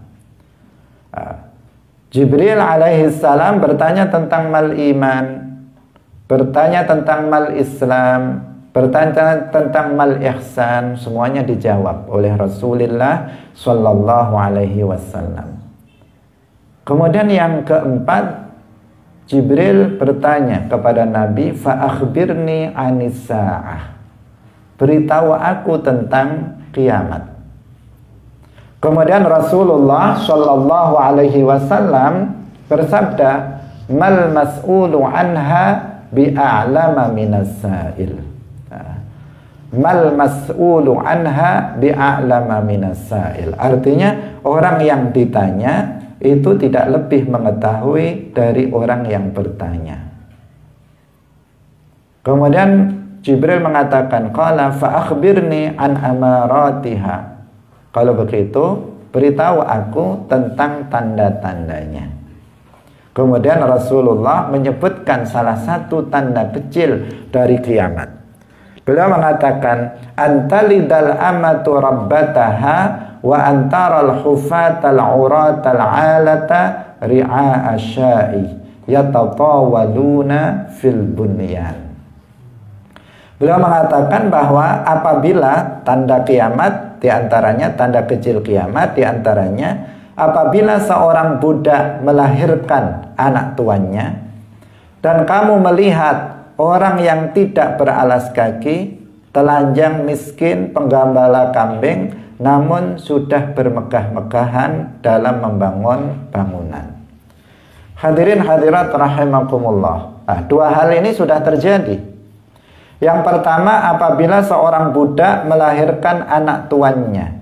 Speaker 1: Jibril alaihissalam bertanya tentang mal iman, bertanya tentang mal Islam, bertanya tentang mal ihsan, semuanya dijawab oleh Rasulullah Sallallahu Alaihi Wasallam. Kemudian yang keempat, Jibril bertanya kepada Nabi, fa akhbirni anis sa'ah, beritahu aku tentang kiamat. Kemudian Rasulullah Shallallahu Alaihi Wasallam bersabda, mal mas'ulu anha bi'a'lama minas sa'il. Mal mas'ulu anha bi'a'lama minas sa'il. Artinya orang yang ditanya itu tidak lebih mengetahui dari orang yang bertanya. Kemudian Jibril mengatakan, qala fa akhbirni an amaratiha. Kalau begitu, beritahu aku tentang tanda-tandanya. Kemudian Rasulullah menyebutkan salah satu tanda kecil dari kiamat. Beliau mengatakan, antalidal amatu rabbataha wa antaral hufatal uratal alata ri'a asyai yatatawaluna fil bunyan. Beliau mengatakan bahwa apabila tanda kiamat, diantaranya tanda kecil kiamat, diantaranya apabila seorang budak melahirkan anak tuannya, dan kamu melihat orang yang tidak beralas kaki, telanjang, miskin, penggembala kambing, namun sudah bermegah-megahan dalam membangun bangunan. Hadirin hadirat rahimakumullah. Nah, dua hal ini sudah terjadi. Yang pertama, apabila seorang budak melahirkan anak tuannya.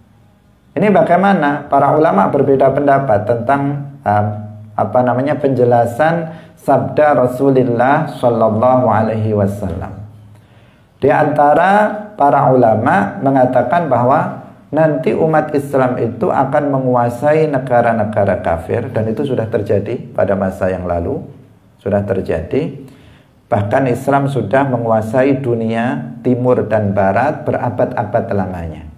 Speaker 1: Ini bagaimana? Para ulama berbeda pendapat tentang uh, apa namanya penjelasan sabda Rasulullah Shallallahu Alaihi Wasallam. Di antara para ulama mengatakan bahwa nanti umat Islam itu akan menguasai negara-negara kafir, dan itu sudah terjadi pada masa yang lalu, sudah terjadi. Bahkan Islam sudah menguasai dunia timur dan barat berabad-abad lamanya.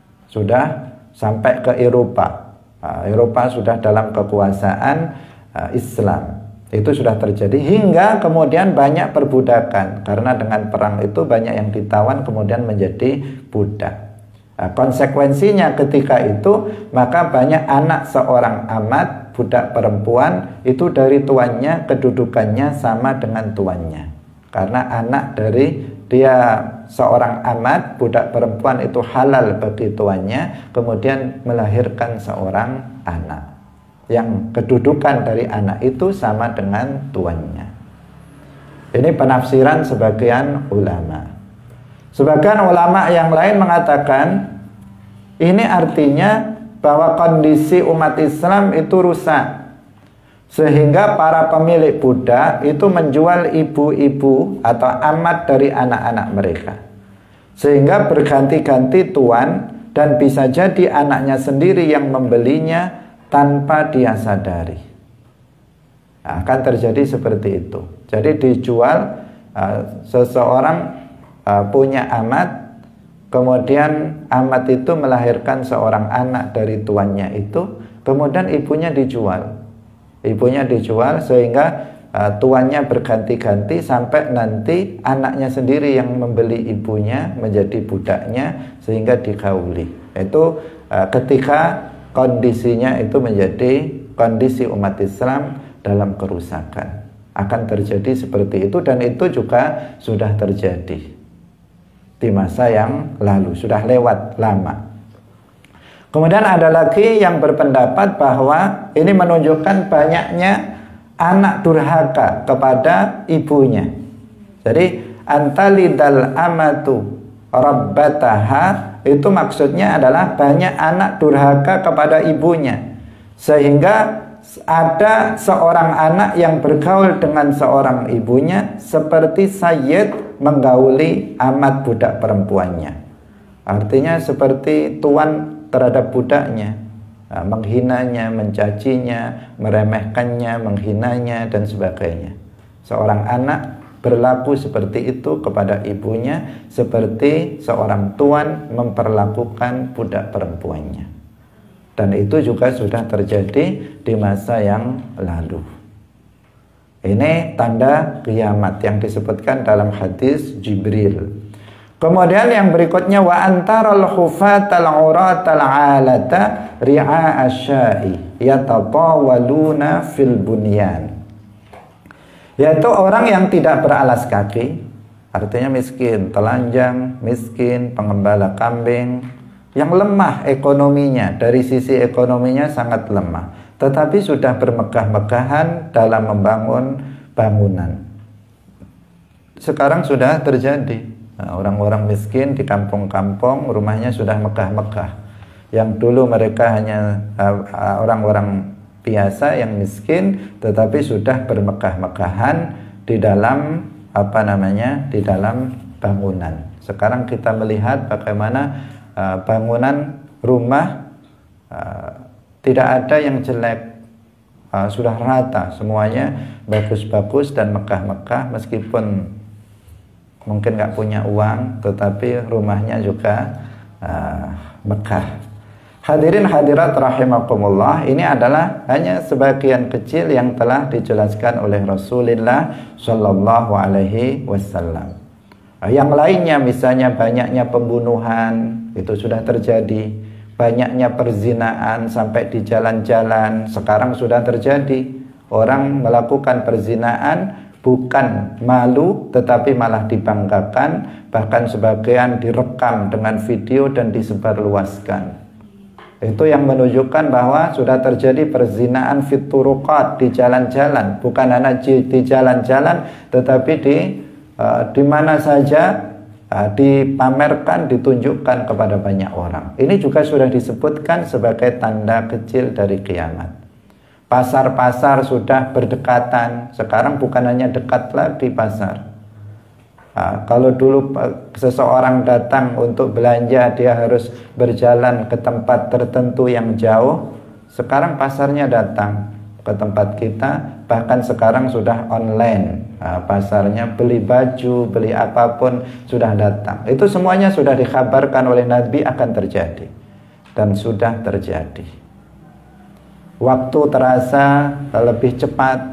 Speaker 1: Sudah sampai ke Eropa. Eropa sudah dalam kekuasaan Islam. Itu sudah terjadi hingga kemudian banyak perbudakan, karena dengan perang itu banyak yang ditawan kemudian menjadi budak. Nah, konsekuensinya ketika itu maka banyak anak seorang amat, budak perempuan itu dari tuannya kedudukannya sama dengan tuannya. Karena anak dari dia seorang amat, budak perempuan itu halal bagi tuannya, kemudian melahirkan seorang anak yang kedudukan dari anak itu sama dengan tuannya. Ini penafsiran sebagian ulama. Sebagian ulama yang lain mengatakan ini artinya bahwa kondisi umat Islam itu rusak, sehingga para pemilik budak itu menjual ibu-ibu atau amat dari anak-anak mereka, sehingga berganti-ganti tuan, dan bisa jadi anaknya sendiri yang membelinya tanpa dia sadari. Nah, akan terjadi seperti itu. Jadi dijual, uh, seseorang uh, punya amat, kemudian amat itu melahirkan seorang anak dari tuannya itu, kemudian ibunya dijual. Ibunya dijual sehingga uh, tuannya berganti-ganti sampai nanti anaknya sendiri yang membeli ibunya menjadi budaknya sehingga digauli. Itu uh, ketika kondisinya itu menjadi kondisi umat Islam dalam kerusakan. Akan terjadi seperti itu, dan itu juga sudah terjadi di masa yang lalu, sudah lewat lama. Kemudian ada lagi yang berpendapat bahwa ini menunjukkan banyaknya anak durhaka kepada ibunya. Jadi antalidal amatu rabbataha, itu maksudnya adalah banyak anak durhaka kepada ibunya, sehingga ada seorang anak yang bergaul dengan seorang ibunya seperti sayyid menggauli amat budak perempuannya. Artinya seperti tuan terhadap budaknya, menghinanya, mencacinya, meremehkannya, menghinanya, dan sebagainya. Seorang anak berlaku seperti itu kepada ibunya, seperti seorang tuan memperlakukan budak perempuannya. Dan itu juga sudah terjadi di masa yang lalu. Ini tanda kiamat yang disebutkan dalam hadis Jibril. Kemudian yang berikutnya, wa antaral khufatal uratal alata ri'a asya'i yatatawaluna fil bunyan. Yaitu orang yang tidak beralas kaki, artinya miskin, telanjang, miskin, pengembala kambing, yang lemah ekonominya, dari sisi ekonominya sangat lemah, tetapi sudah bermegah-megahan dalam membangun bangunan. Sekarang sudah terjadi. Nah, orang-orang miskin di kampung-kampung rumahnya sudah megah-megah. Yang dulu mereka hanya orang-orang uh, biasa yang miskin, tetapi sudah bermegah-megahan di dalam apa namanya di dalam bangunan. Sekarang kita melihat bagaimana uh, bangunan rumah uh, tidak ada yang jelek, uh, sudah rata, semuanya bagus-bagus dan megah-megah, meskipun mungkin nggak punya uang, tetapi rumahnya juga uh, megah. Hadirin hadirat rahimakumullah, ini adalah hanya sebagian kecil yang telah dijelaskan oleh Rasulullah Shallallahu Alaihi Wasallam. Yang lainnya misalnya banyaknya pembunuhan itu sudah terjadi, banyaknya perzinaan sampai di jalan-jalan sekarang sudah terjadi. Orang melakukan perzinaan bukan malu tetapi malah dibanggakan, bahkan sebagian direkam dengan video dan disebarluaskan. Itu yang menunjukkan bahwa sudah terjadi perzinaan fit turuqat, di jalan-jalan, bukan hanya di jalan-jalan tetapi di uh, di mana saja uh, dipamerkan, ditunjukkan kepada banyak orang. Ini juga sudah disebutkan sebagai tanda kecil dari kiamat. Pasar-pasar sudah berdekatan, sekarang bukan hanya dekat lagi pasar. Nah, kalau dulu seseorang datang untuk belanja dia harus berjalan ke tempat tertentu yang jauh, sekarang pasarnya datang ke tempat kita, bahkan sekarang sudah online. Nah, pasarnya beli baju, beli apapun sudah datang. Itu semuanya sudah dikabarkan oleh Nabi akan terjadi dan sudah terjadi. Waktu terasa lebih cepat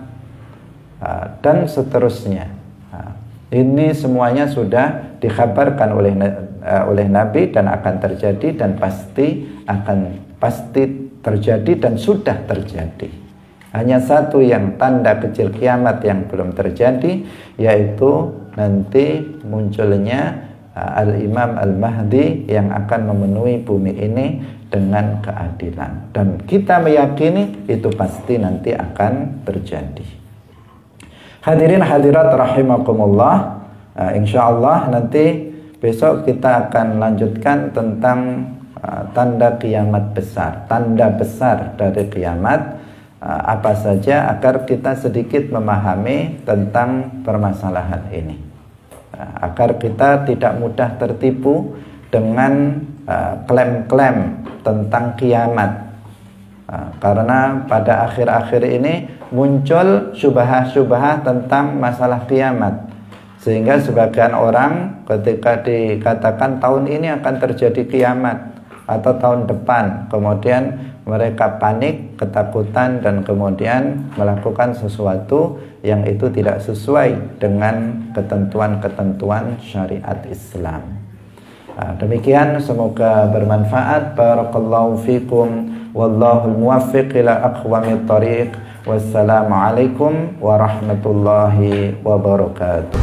Speaker 1: dan seterusnya. Ini semuanya sudah dikabarkan oleh uh, oleh Nabi dan akan terjadi dan pasti akan pasti terjadi dan sudah terjadi. Hanya satu yang tanda kecil kiamat yang belum terjadi, yaitu nanti munculnya uh, Al-Imam Al-Mahdi yang akan memenuhi bumi ini dengan keadilan. Dan kita meyakini itu pasti nanti akan terjadi. Hadirin hadirat rahimakumullah, uh, insyaallah nanti besok kita akan lanjutkan tentang uh, tanda kiamat besar, tanda besar dari kiamat, uh, apa saja agar kita sedikit memahami tentang permasalahan ini, uh, agar kita tidak mudah tertipu dengan klaim-klaim uh, tentang kiamat. Uh, karena pada akhir-akhir ini muncul syubhah-syubhah tentang masalah kiamat, sehingga sebagian orang ketika dikatakan tahun ini akan terjadi kiamat atau tahun depan, kemudian mereka panik, ketakutan, dan kemudian melakukan sesuatu yang itu tidak sesuai dengan ketentuan-ketentuan syariat Islam. Nah, demikian, semoga bermanfaat. Barakallahu fikum, wallahul muwaffiq ila aqwamit thariq. Wassalamualaikum warahmatullahi wabarakatuh.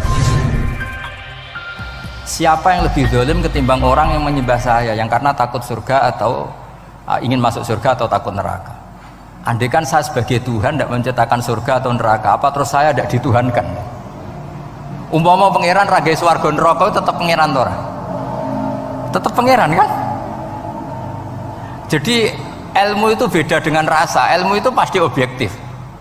Speaker 2: Siapa yang lebih zalim ketimbang orang yang menyembah saya, yang karena takut surga atau uh, ingin masuk surga atau takut neraka? Andai kan saya sebagai Tuhan tidak menciptakan surga atau neraka, apa terus saya tidak dituhankan? Umpama pangeran ragai swarga neraka tetap pangeran tora, tetap pangeran kan? Jadi ilmu itu beda dengan rasa, ilmu itu pasti objektif.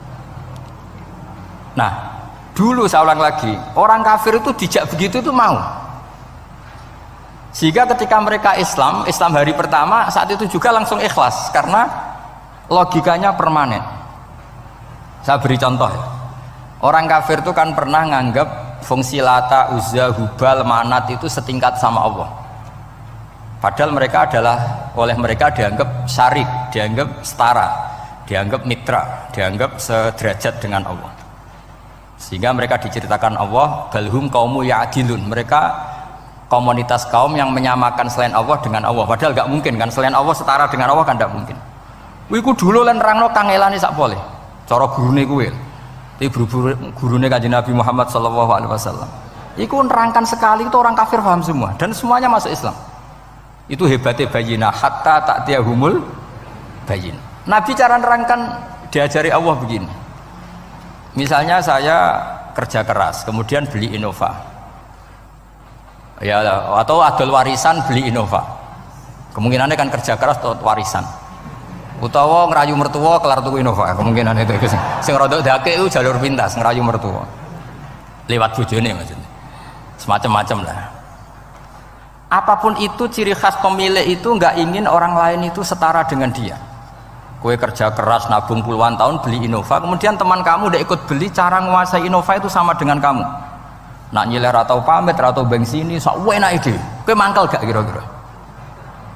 Speaker 2: Nah, dulu saya ulang lagi, orang kafir itu dijak begitu itu mau. Sehingga ketika mereka Islam, Islam hari pertama saat itu juga langsung ikhlas karena logikanya permanen. Saya beri contoh ya. Orang kafir itu kan pernah nganggap fungsi Lata, Uzza, Hubal, Manat itu setingkat sama Allah. Padahal mereka adalah, oleh mereka dianggap syarik, dianggap setara, dianggap mitra, dianggap sederajat dengan Allah. Sehingga mereka diceritakan Allah, balhum qaumu ya'dilun, mereka komunitas kaum yang menyamakan selain Allah dengan Allah. Padahal gak mungkin kan, selain Allah setara dengan Allah kan gak mungkin. Wiku dulu lan nerangno kangelane sak boleh. Cara gurune kuwi. Iki gurune Kanjeng Nabi Muhammad sallallahu alaihi wasallam. Iku nerangkan sekali itu orang kafir paham semua dan semuanya masuk Islam. Itu hebatnya bayinah hatta ta'tiyahumul bayin. Nabi cara nerangkan diajari Allah begini. Misalnya saya kerja keras, kemudian beli Innova. Ya, atau adol warisan beli Innova. Kemungkinannya kan kerja keras atau warisan. Utawa ngerayu mertua kelar tuku Innova, kemungkinan itu. Sing rodok dake itu jalur pintas ngerayu mertua. Lewat bojone maksudnya. Semacam-macam lah. Apapun itu ciri khas pemilik itu nggak ingin orang lain itu setara dengan dia. Kue kerja keras nabung puluhan tahun beli Innova, kemudian teman kamu udah ikut beli, cara menguasai Innova itu sama dengan kamu. Nak nyiler atau pamit atau bensin ini, sok enak ide. Kue mangkal gak kira-kira?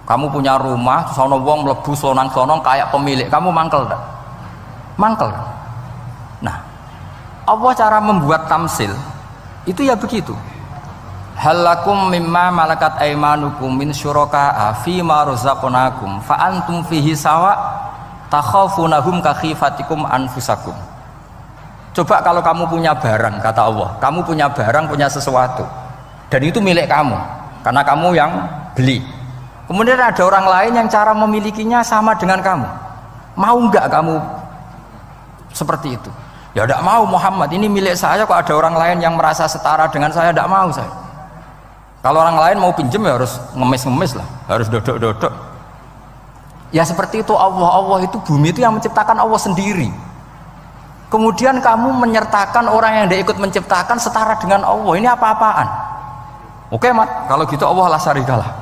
Speaker 2: Kamu punya rumah, sono wong mlebu slonang-slonong kayak pemilik, kamu mangkel enggak? Mangkel. Nah, Allah cara membuat tamsil itu ya begitu. Halakum mimma malakat aimanukum min syuraka'a fi ma razaqnakum fa antum fihi sawa takhafunahum ka khifatikum anfusakum. Coba kalau kamu punya barang, kata Allah, kamu punya barang, punya sesuatu dan itu milik kamu karena kamu yang beli. Kemudian ada orang lain yang cara memilikinya sama dengan kamu. Mau enggak kamu seperti itu? Ya tidak mau Muhammad, ini milik saya kok ada orang lain yang merasa setara dengan saya, tidak mau saya. Kalau orang lain mau pinjam ya harus ngemis-ngemis lah, harus dodok-dodok. Ya seperti itu Allah, Allah itu bumi itu yang menciptakan Allah sendiri. Kemudian kamu menyertakan orang yang tidak ikut menciptakan setara dengan Allah, ini apa-apaan? Oke Mat, kalau gitu Allah la syarikalah.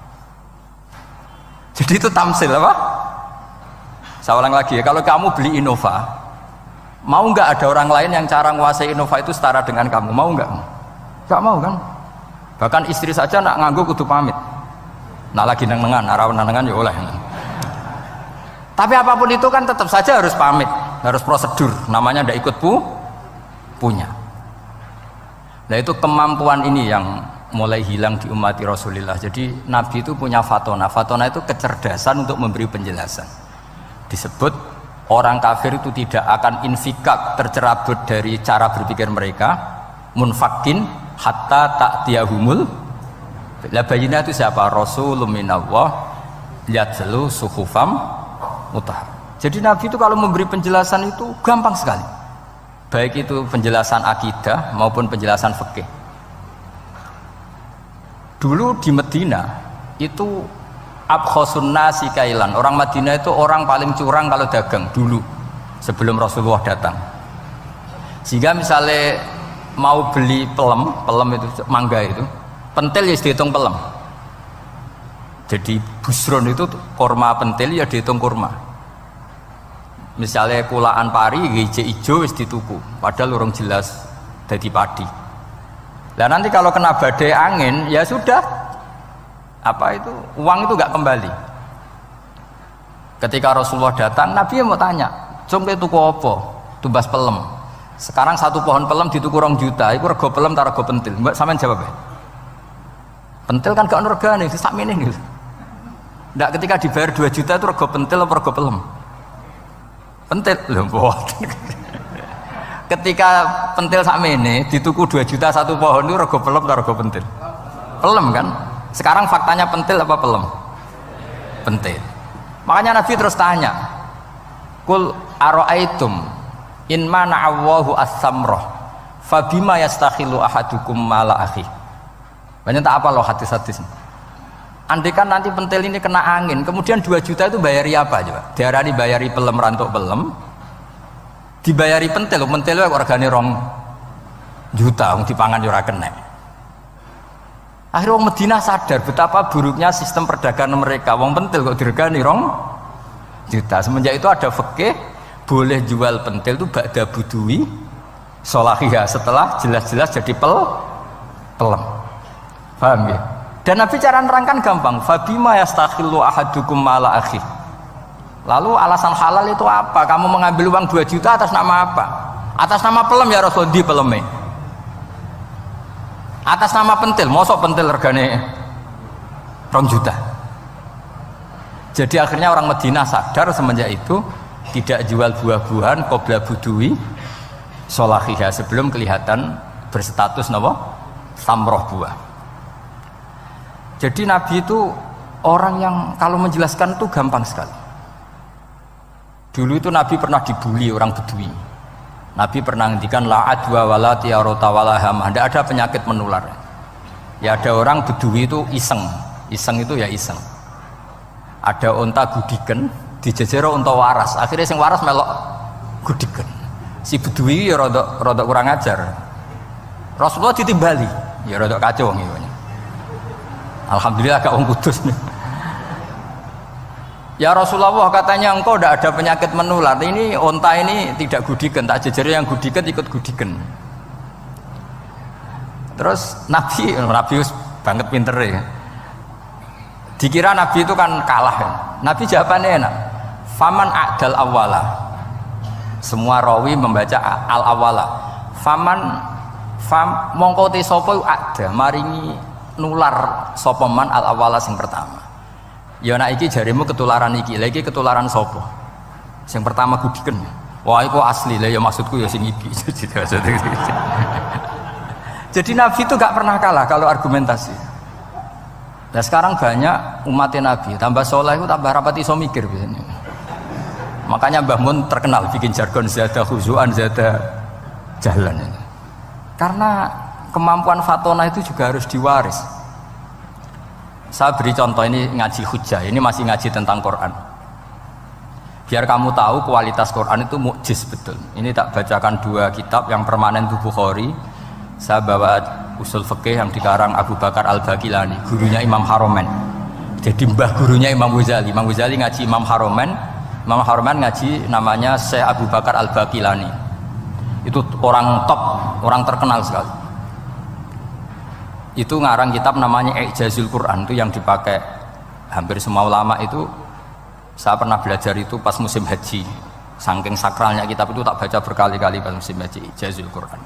Speaker 2: Jadi itu tamsil apa? Saya ulang lagi ya, kalau kamu beli Innova, mau nggak ada orang lain yang cara menguasai Innova itu setara dengan kamu? Mau nggak? Nggak mau kan? Bahkan istri saja nak nganggu kudu pamit. Nak lagi neng-nengan, arah neng-nengan ya oleh. Tapi apapun itu kan tetap saja harus pamit, harus prosedur. Namanya ndak ikut pu, punya. Nah itu kemampuan ini yang mulai hilang di umat Rasulullah. Jadi Nabi itu punya fatona. Fatona itu kecerdasan untuk memberi penjelasan. Disebut orang kafir itu tidak akan infikak, tercerabut dari cara berpikir mereka, munfakin hatta ta'tiyahumul. La bayina itu siapa? Rasulun minallah yatlu suhufam mutahhar. Jadi Nabi itu kalau memberi penjelasan itu gampang sekali. Baik itu penjelasan akidah maupun penjelasan fikih. Dulu di Medina itu abkhosun nasi kailan, orang Madinah itu orang paling curang kalau dagang dulu sebelum Rasulullah datang. Sehingga misalnya mau beli pelem, pelem itu mangga itu, pentil ya dihitung pelem. Jadi busron itu kurma pentil ya dihitung kurma. Misalnya kulaan pari hijau hijau wis dituku, padahal urung jelas dadi padi. Nah nanti kalau kena badai angin ya sudah, apa itu uang itu nggak kembali. Ketika Rasulullah datang, Nabi mau tanya, "Cung tuku apa?" Tumbas pelem. Sekarang satu pohon pelem dituku rong juta, itu rego pelem tar rego pentil. Mbak sampean jawab ya? Pentil kan gak ono regane, sakmene niku. Ndak ketika dibayar dua juta itu rego pentil apa rego pelem? Pentil lho mboten. Ketika pentil sakmene dituku dua juta satu pohon itu rego pelem atau rego pentil? Pelem kan? Sekarang faktanya pentil apa pelem? Pentil. Makanya Nabi terus tanya, "Kul ara'aitum in mana'allahu as-samrah fabima yastakhilu ahadukum mala akhi." Banyak tak apa loh hadis-hadis. Andai kan nanti pentil ini kena angin, kemudian dua juta itu bayari apa coba? Diarani bayari pelem rantuk pelem, dibayari pentil, pentil kok regane rong juta, wong dipangan yo ora kena. Akhirnya wong Madinah sadar betapa buruknya sistem perdagangan mereka. Wong pentil kok diregani rong juta. Semenjak itu ada fikih boleh jual pentil itu ba'da budui sholahiyah, setelah jelas-jelas jadi pel pelem. Paham ya? Dan Nabi cara nerangkan gampang. Fabima yastakhillu ahadukum mala akhi. Lalu alasan halal itu apa? Kamu mengambil uang dua juta atas nama apa? Atas nama pelem ya Rasul, di peleme. Atas nama pentil, mosok pentil regane rong juta. Jadi akhirnya orang Madinah sadar semenjak itu tidak jual buah-buahan qobla budui sholahiyah, sebelum kelihatan berstatus napa? Samroh buah. Jadi Nabi itu orang yang kalau menjelaskan itu gampang sekali. Dulu itu Nabi pernah dibully orang Bedui. Nabi pernah ngendikan la adwa wala tiarota wala hamah, tidak ada penyakit menular. Ya ada orang Bedui itu iseng, iseng itu ya iseng. Ada unta gudiken, dijejero unta waras. Akhirnya sing waras melok gudiken. Si Bedui ya rodok rodok kurang ajar. Rasulullah ditimbali, ya rodok kacau ngene. Alhamdulillah gak wong kudus nih. Ya Rasulullah, katanya engkau tidak ada penyakit menular. Ini onta ini tidak gudiken, tak jejeri yang gudiken ikut gudiken. Terus Nabi, Nabi banget pinter ya. Dikira Nabi itu kan kalah kan. Nabi jawabannya enak. Faman a'dal awwala. Semua rawi membaca al awwala. Faman fam mongko te sapa ada maringi nular sapa man al awwala sing pertama. Ya nek iki jarimu ketularan iki. Lah iki ketularan sapa? Sing pertama gudiken. Wah iku asli lah ya maksudku ya sing iki. Jadi Nabi itu gak pernah kalah kalau argumentasi. Nah sekarang banyak umatnya Nabi, tambah soleh itu tambah rapat iso mikir biasanya. Makanya Mbah Mun terkenal bikin jargon zada khuzuan, zada jalan ini. Karena kemampuan fatona itu juga harus diwaris. Saya beri contoh, ini ngaji hujjah, ini masih ngaji tentang Quran. Biar kamu tahu kualitas Quran itu mukjiz betul. Ini tak bacakan dua kitab yang permanen itu Bukhari. Saya bawa usul fikih yang dikarang Abu Bakar Al-Baqilani, gurunya Imam Haromen. Jadi mbah gurunya Imam Ghazali. Imam Ghazali ngaji Imam Haromen, Imam Haromen ngaji namanya Syekh Abu Bakar Al-Baqilani. Itu orang top, orang terkenal sekali. Itu ngarang kitab namanya I'jazul Quran, itu yang dipakai hampir semua ulama itu. Saya pernah belajar itu pas musim haji. Saking sakralnya kitab itu tak baca berkali-kali pas musim haji, I'jazul Quran.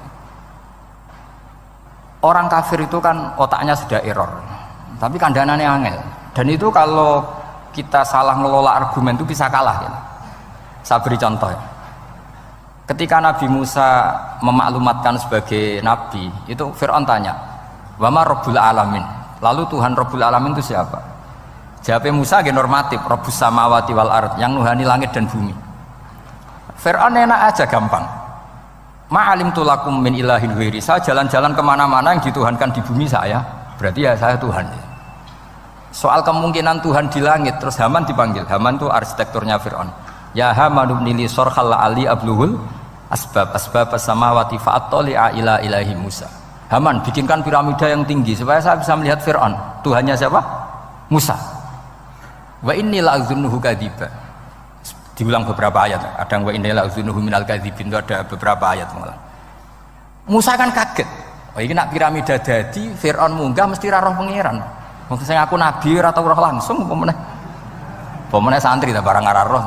Speaker 2: Orang kafir itu kan otaknya sudah error, tapi kandanannya angel. Dan itu kalau kita salah ngelola argumen itu bisa kalah. Ya. Saya beri contoh. Ya. Ketika Nabi Musa memaklumatkan sebagai nabi, itu Fir'aun tanya, "Wama Rabbul Alamin?" Lalu Tuhan Rabbul Alamin itu siapa? Jawabnya Musa ge normatif, Rabbus samawati wal ard, yang nuhani langit dan bumi. Fir'aun enak aja, gampang. Ma'alim tulakum min ilahin wiri. Saya jalan-jalan kemana-mana yang dituhankan di bumi saya, berarti ya saya Tuhan. Soal kemungkinan Tuhan di langit, terus Haman dipanggil. Haman itu arsitekturnya Fir'aun. Ya Haman ibnili sorkhal la'ali abluhul asbab asbab as-samawati fa'attali'a ila ilahi Musa. Haman bikinkan piramida yang tinggi supaya saya bisa melihat Fir'aun. Tuhannya siapa? Musa. Wa inni la'azunnuhu kadziba. Diulang beberapa ayat, ada yang wa inna la'udzunuhu minal kadzibin, itu ada beberapa ayat malah. Musa kan kaget, oh ini nak piramida dadi Fir'aun munggah mesti ra roh pangeran. Wong sing aku nabi ora tau roh langsung apa meneh. Apa meneh santri ta barang ora roh.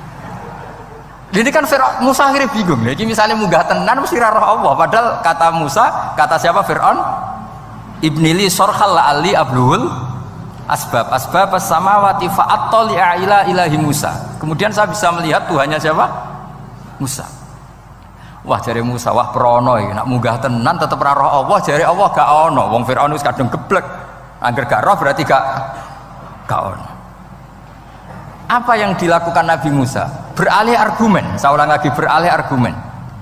Speaker 2: Jadi kan Fir'aun Musa akhirnya bingung. Iki misalnya munggah tenan mesti ra roh Allah, padahal kata Musa, kata siapa Fir'aun? Ibnili sorkhal la'ali abluhul asbab asbab as-samawati fa'attali'a ila ilahi Musa. Kemudian saya bisa melihat Tuhannya siapa? Musa. Wah jare Musa, wah prono iki nak munggah tenan tetep ora roh Allah, jare Allah gak ono. Wong Firaun wis kadung geblek. Angger gak roh berarti gak gak ono. Apa yang dilakukan Nabi Musa? Beralih argumen. Saya ulang lagi, beralih argumen.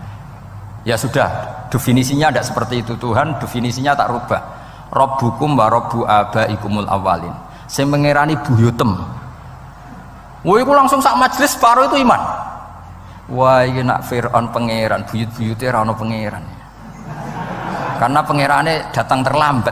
Speaker 2: Ya sudah, definisinya tidak seperti itu. Tuhan definisinya tak rubah. Rabbukum wa rabbu abaikumul awalin. Sing mengerani buyutem. Wah iku langsung sak majelis separuh itu iman. Wah iki nak Fir'aun pangeran, buyut-buyute ora ono pangeran. Karena pangerane datang terlambat.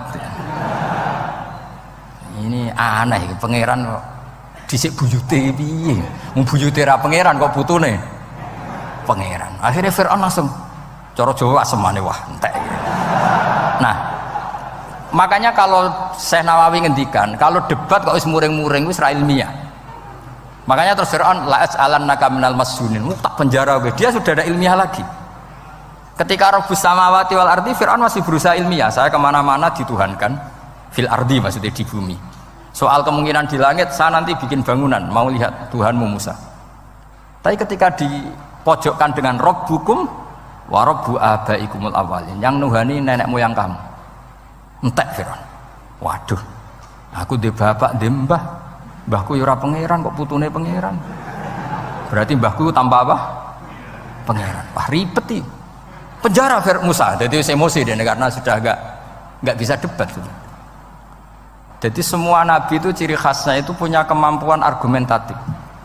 Speaker 2: Ini aneh iki pangeran dhisik buyute piye? Wong buyute ra pangeran kok putune pangeran. Akhirnya Fir'aun langsung cara Jawa asemane wah entek. Nah, makanya kalau Syekh Nawawi ngendikan, kalau debat kok wis muring-muring wis ra ilmiah. Makanya terus Fir'aun la as'alannaka minal masjunin, tak penjara gue. Dia sudah ada ilmiah lagi. Ketika Rabbus samawati wal ardi, Fir'aun masih berusaha ilmiah. Saya kemana-mana dituhankan fil ardi, maksudnya di bumi. Soal kemungkinan di langit, saya nanti bikin bangunan mau lihat Tuhanmu Musa. Tapi ketika dipojokkan dengan Rabbukum wa rabbu abaikumul awalin, yang nuhani nenek moyang kamu, entek Fir'aun. Waduh, aku di bapak di mbah, mbahku yura pangeran kok putune pangeran. Berarti mbahku tanpa apa? Pangeran. Wah ribet nih. Penjara Fir Musa. Jadi emosi dia karena sudah agak nggak bisa debat. Jadi semua nabi itu ciri khasnya itu punya kemampuan argumentatif.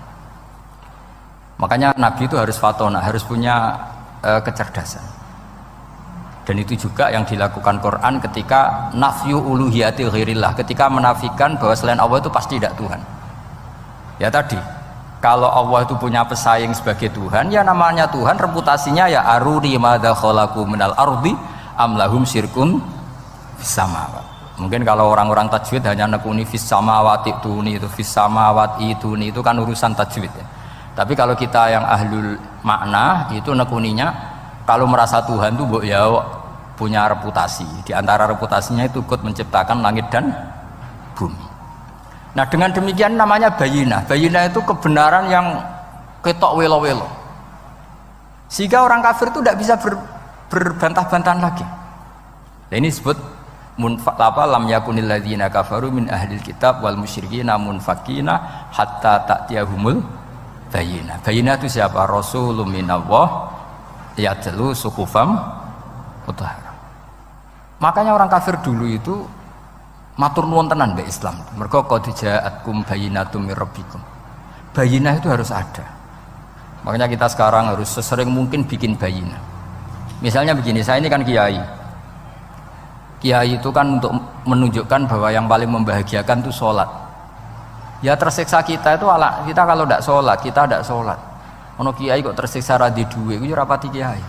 Speaker 2: Makanya nabi itu harus fatona, harus punya uh, kecerdasan. Dan itu juga yang dilakukan Quran ketika nafyu uluhiyati ghairillah, ketika menafikan bahwa selain Allah itu pasti tidak Tuhan. Ya tadi, kalau Allah itu punya pesaing sebagai Tuhan, ya namanya Tuhan, reputasinya ya aruni madza khalaqu minal ardi am lahum syirkun fis samawati. Mungkin kalau orang-orang tajwid hanya nekuni fis samawati tuni itu fis samawati tuni itu kan urusan tajwid ya. Tapi kalau kita yang ahlul makna itu nekuninya kalau merasa Tuhan tuh mbok ya punya reputasi. Di antara reputasinya itu ikut menciptakan langit dan bumi. Nah, dengan demikian namanya bayinah. Bayinah itu kebenaran yang ketok welo-welo. Sehingga orang kafir itu tidak bisa ber, berbantah-bantahan lagi. Nah, ini disebut munfaq apa lam yakunil ladzina kafaru min ahlil kitab wal musyrikina munfaqina hatta ta'tiyahumul bayinah. Bayinah itu siapa? Rasulun minallah yatlu suhufam mutahharah. Makanya orang kafir dulu itu matur nuwun tenan mbek Islam. Mergo qad ja'atkum bayyinatum mir rabbikum. Bayinah itu harus ada. Makanya kita sekarang harus sesering mungkin bikin bayinah. Misalnya begini, saya ini kan kiai. Kiai itu kan untuk menunjukkan bahwa yang paling membahagiakan itu sholat. Ya tersiksa kita itu ala kita kalau tidak sholat, kita tidak sholat. Ono kiai kok tersiksa radhi duwe, itu rapati kiai.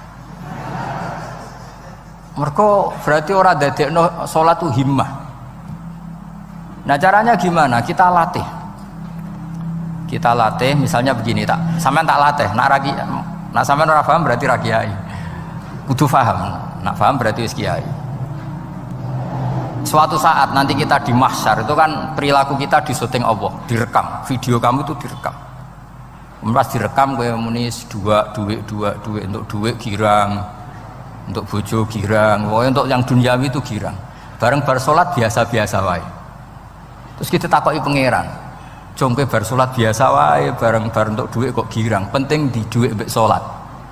Speaker 2: Mergo berarti orang dadekno sholat itu himmah. Nah caranya gimana? Kita latih. Kita latih, misalnya begini tak, sampean tak latih, nak ragi, nak sampean ora paham berarti ra kiai. Kudu paham, nak paham berarti wis kiai. Suatu saat nanti kita di mahsyar itu kan perilaku kita disuting Allah, direkam, video kamu itu direkam. Pas direkam kowe muni dua, duit, dua, duit untuk duit girang, untuk bojo girang, pokoknya untuk yang duniawi itu girang. Bareng bar salat biasa-biasa wae. Terus kita takoki pangeran, jongke bar salat biasa wae, bareng-bareng untuk duit kok girang. Penting di duit mbek salat.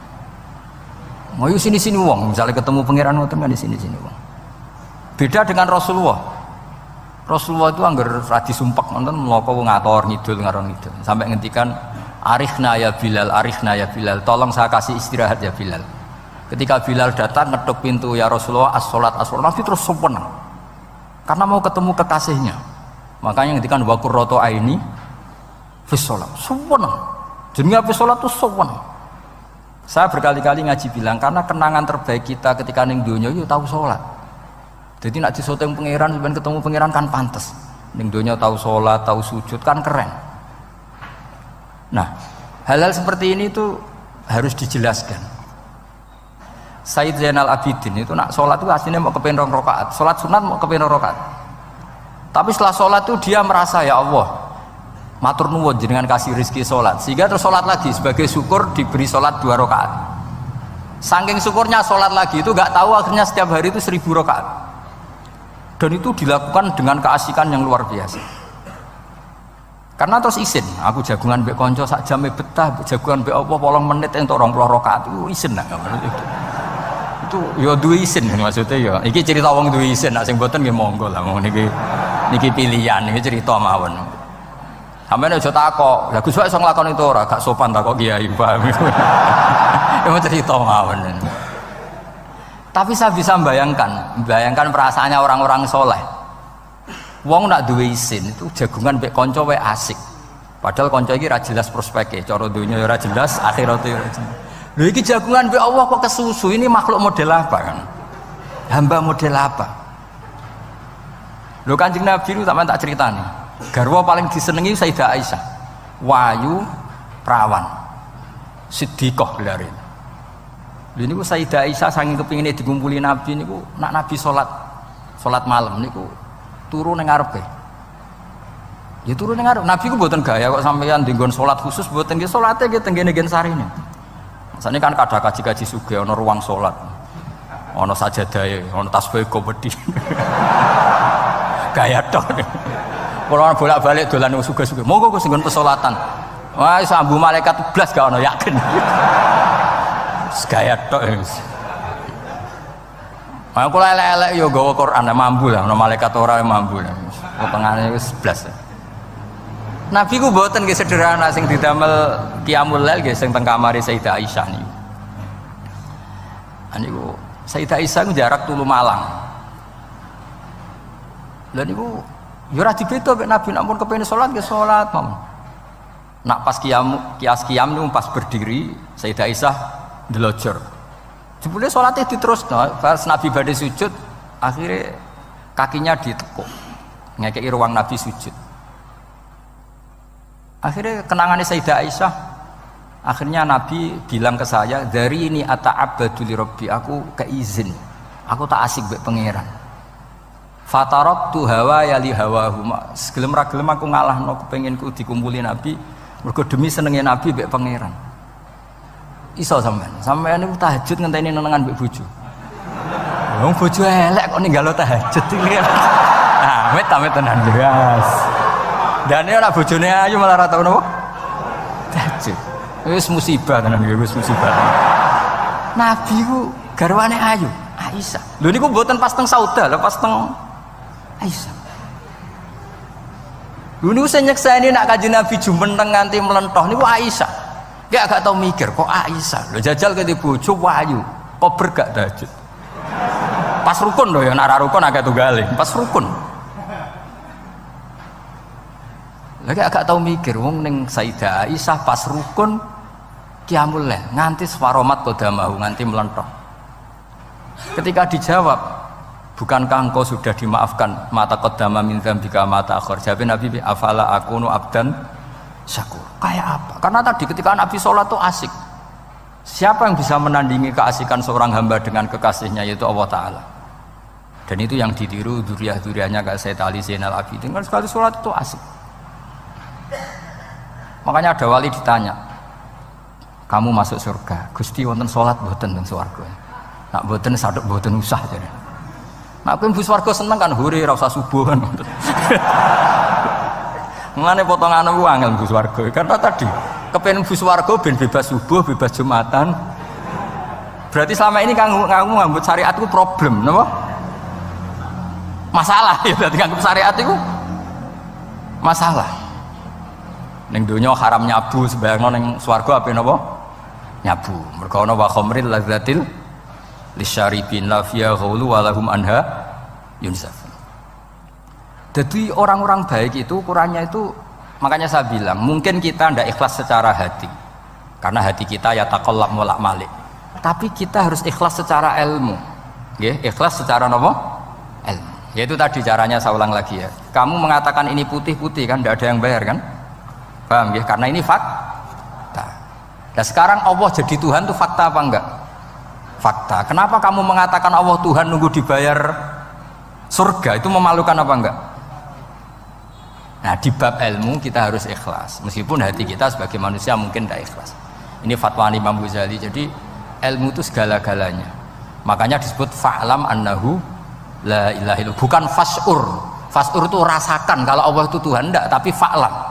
Speaker 2: Mau sini-sini wong, misalnya ketemu pangeran ngoten kan di sini-sini wong. Beda dengan Rasulullah. Rasulullah itu anggar radi sumpek nonton mloko ngator ngidul ngaron ngidul sampai ngendikan arifna ya Bilal, arifna ya Bilal, tolong saya kasih istirahat ya Bilal. Ketika Bilal datang ngetuk pintu, ya Rasulullah as-sholat as-sholat, Nabi terus sempurna karena mau ketemu kekasihnya. Makanya ngendikan wa qurratu aini fis sholat, sempurna. Jenenge fis sholat itu sempurna. Saya berkali-kali ngaji bilang karena kenangan terbaik kita ketika ning donya yo tahu sholat. Jadi nak disoteng pangeran sampeyan ketemu pangeran kan pantes. Ning donya tahu sholat, tahu sujud kan keren. Nah, hal-hal seperti ini tuh harus dijelaskan. Sayyid Zainal Abidin itu nak sholat itu aslinya mau kepengen rong rakaat, sholat sunat mau kepengen rong rakaat. Tapi setelah sholat itu dia merasa ya Allah, matur nuwun jenengan kasih rezeki sholat, sehingga terus sholat lagi sebagai syukur diberi sholat dua rakaat. Saking syukurnya sholat lagi itu gak tahu akhirnya setiap hari itu seribu rakaat. Dan itu dilakukan dengan keasikan yang luar biasa. Karena terus isin, aku jagungan mbek konco sak jam betah, jagungan mbek apa polong menit entuk rong puluh rakaat itu isin nah. Itu ya duwe isin maksudnya ya. Iki cerita wong duwe isin, nek sing mboten nggih monggo lah wong niki niki pilihan, niki cerita mawon. Sampeyan aja takok, lha Gus wae iso nglakoni itu ora, gak sopan takok kiai, paham. Emang cerita mawon. Tapi saya bisa membayangkan, membayangkan perasaannya orang-orang soleh. Wong nak duwe isin itu jagungan mbek kanca wae asik. Padahal kanca iki ra jelas prospeke, cara dunya ya ora jelas, akhirate ya ora jelas. Lho iki jagungan mbek Allah kok kesusu, ini makhluk model apa kan? Hamba model apa? Lho Kanjeng Nabi itu sampean tak critani. Garwa paling disenengi Sayyidah Aisyah. Wayu perawan. Siddiqah gelare. Lha niku Sayyidah Aisyah saking kepingine dikumpuli Nabi niku nak Nabi salat salat malam niku turu ning ngarepe. Ya turu ning ngarep. Nabi ku mboten gaya kok sampeyan dinggon salat khusus mboten nggih salate nggih tenggene gen sarine. Masane kan kada kaji-kaji sugih ana ruang salat. Ana sajadahe, ana tasbih komedi. Gaya tok. Kalau bolak-balik dolan wong sugih-sugih. Monggo Gus nggon pesolatan. Wah, sambu malaikat blas gak ono yakin. Gaya tok wis. Aku elek-elek yo gawa Quran mambu lah, ono malaikat ora mambu lah. Potongane wis blas. Nabi ku mboten nggih sederhana sing didamel qiyamul lail nggih sing teng kamare Sayyidah Aisyah niku. Niku Sayyidah Aisyah ku jarak tulu Malang. Lha niku ya ora dibeda mek Nabi nek pun kepengin salat nggih salat mawon. Nak pas qiyam kias qiyam niku pas berdiri Sayyidah Aisyah ndelojor. Jebule salate diterusno, pas Nabi badhe sujud akhirnya kakinya ditekuk, ngekei ruang Nabi sujud. Akhirnya kenangannya Sayyidah Aisyah, akhirnya Nabi bilang ke saya, dari ini ata'abbadu li Rabbi, aku keizin, aku tak asik mbek pangeran. Fataraktu hawa ya li hawahu, segelem ra gelem aku ngalahno kepenginku dikumpuli Nabi, mergo demi senenge Nabi mbek pangeran. Iso sampean, sampean niku tahajud ngenteni nenengan mbek bojo. Wong bojo elek kok ninggalo tahajud iki. Nah, wet ta tenan jelas. Dan ini anak bojone ayu malah rata apa? Tahajud. Wis musibah tenan iki, wis musibah. Nabi ku garwane ayu, Aisyah. Lho niku mboten pas teng Sauda, lho pas teng Aisyah. Lho niku sing nyekseni nak Kanjeng Nabi jumenteng nganti melentoh niku Aisyah. Gak gak tau mikir kok Aisyah. Lho jajal ke bojo ayu, kok bergak tahajud. Pas rukun lho ya, nak rukun agak tunggale, pas rukun. Lagi agak tahu mikir, wong neng Sayyidah Aisyah pas rukun qiyamul lail nganti swaromat qadamahu nganti melentok. Ketika dijawab, bukankah engkau sudah dimaafkan mata qadama min dzambika mata akhir? Jawab Nabi, afala akunu abdan syakur. Kayak apa? Karena tadi ketika Nabi sholat tuh asik. Siapa yang bisa menandingi keasikan seorang hamba dengan kekasihnya, yaitu Allah Ta'ala. Dan itu yang ditiru duriah-duriahnya kayak Sayyid Ali Zainal Abidin, kan sekali sholat itu asik. Makanya ada wali ditanya, kamu masuk surga, Gusti wonten sholat boten teng swarga. Nak boten saduk boten usah jadi. Nak kowe mlebu swarga seneng kan hore ra usah subuh kan. Mengane potongan ku angel mlebu swarga karena tadi kepen mlebu swarga ben bebas subuh, bebas Jumatan. Berarti selama ini kamu kamu ngambut syariat itu problem, napa? Masalah ya, berarti ngambut syariat itu masalah. Ning donya haram nyabu, sebayangno ning swarga ape napa? Nyabu. Mergo ana wa khamril lazzatil lisyaribin la fiya ghulu wa lahum anha yunsafun. Jadi orang-orang baik itu ukurannya itu, makanya saya bilang mungkin kita ndak ikhlas secara hati. Karena hati kita ya taqallab molak-malik. Tapi kita harus ikhlas secara ilmu. Nggih, ikhlas secara napa? Ilmu. Yaitu tadi caranya saya ulang lagi ya. Kamu mengatakan ini putih-putih kan ndak ada yang bayar kan? Paham ya? Karena ini fakta. Nah sekarang Allah jadi Tuhan itu fakta apa enggak? Fakta. Kenapa kamu mengatakan Allah Tuhan nunggu dibayar surga? Itu memalukan apa enggak? Nah di bab ilmu kita harus ikhlas. Meskipun hati kita sebagai manusia mungkin tidak ikhlas. Ini fatwa Imam Ghazali. Jadi ilmu itu segala-galanya. Makanya disebut fa'lam annahu la ilaha illallah. Bukan fas'ur. Fas'ur itu rasakan kalau Allah itu Tuhan, enggak, tapi fa'lam.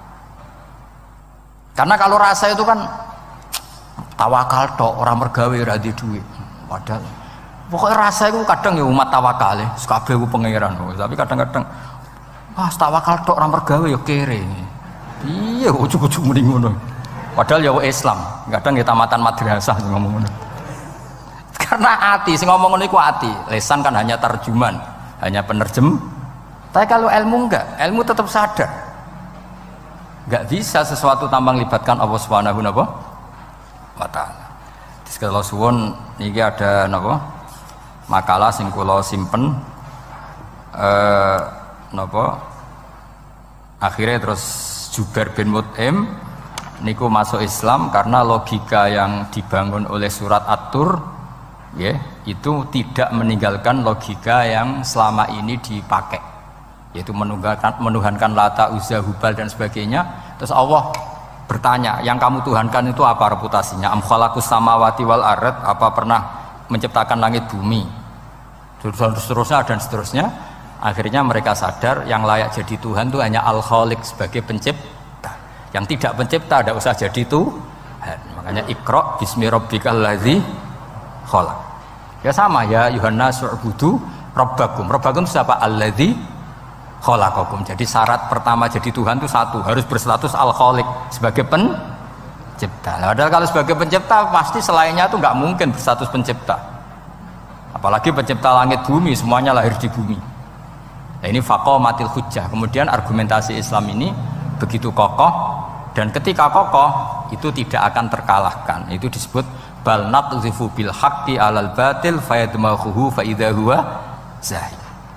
Speaker 2: Karena kalau rasa itu kan tawakal tok, orang mergawe ora di duit. Padahal pokoknya rasa itu kadang ya umat tawakal ya, kabeh ku pangeran. Tapi kadang-kadang ah tawakal tok orang mergawe ya kere. Iya ujug-ujug mending ngono. Padahal ya Islam, kadang ya tamatan madrasah ngomong ngono. Karena hati sing ngomong ngono iku hati, lesan kan hanya terjemahan, hanya penerjem. Tapi kalau ilmu enggak, ilmu tetap sadar. Enggak bisa sesuatu tanpa melibatkan Allah Subhanahu wa taala. Terus kalau suwun niki ada napa? Makalah sing kula simpen eh napa? Akhirnya terus Jubair bin Mut'im niku masuk Islam karena logika yang dibangun oleh surat At-Tur ya, itu tidak meninggalkan logika yang selama ini dipakai, yaitu menuhankan, menuhankan Lata, Uzza, Hubal dan sebagainya. Terus Allah bertanya, yang kamu tuhankan itu apa reputasinya? Am khalaqus samawati wal ard, apa pernah menciptakan langit bumi? Terus seterusnya dan seterusnya. Akhirnya mereka sadar yang layak jadi Tuhan itu hanya Al-Khaliq sebagai pencipta. Yang tidak pencipta tidak usah jadi Tuhan. Makanya Iqra bismi rabbikal ladzi khalaq. Ya sama ya Yuhannas u'budu rabbakum. Rabbakum siapa? Alladzi khalaqakum. Jadi syarat pertama jadi Tuhan itu satu, harus berstatus Al-Khaliq sebagai pencipta. Padahal kalau sebagai pencipta pasti selainnya itu nggak mungkin berstatus pencipta. Apalagi pencipta langit bumi, semuanya lahir di bumi. Nah, ini faqamatil hujjah. Kemudian argumentasi Islam ini begitu kokoh, dan ketika kokoh itu tidak akan terkalahkan. Itu disebut bal naqdhifu bil haqqi alal batil fayadmaghuhu fa idza huwa zahir.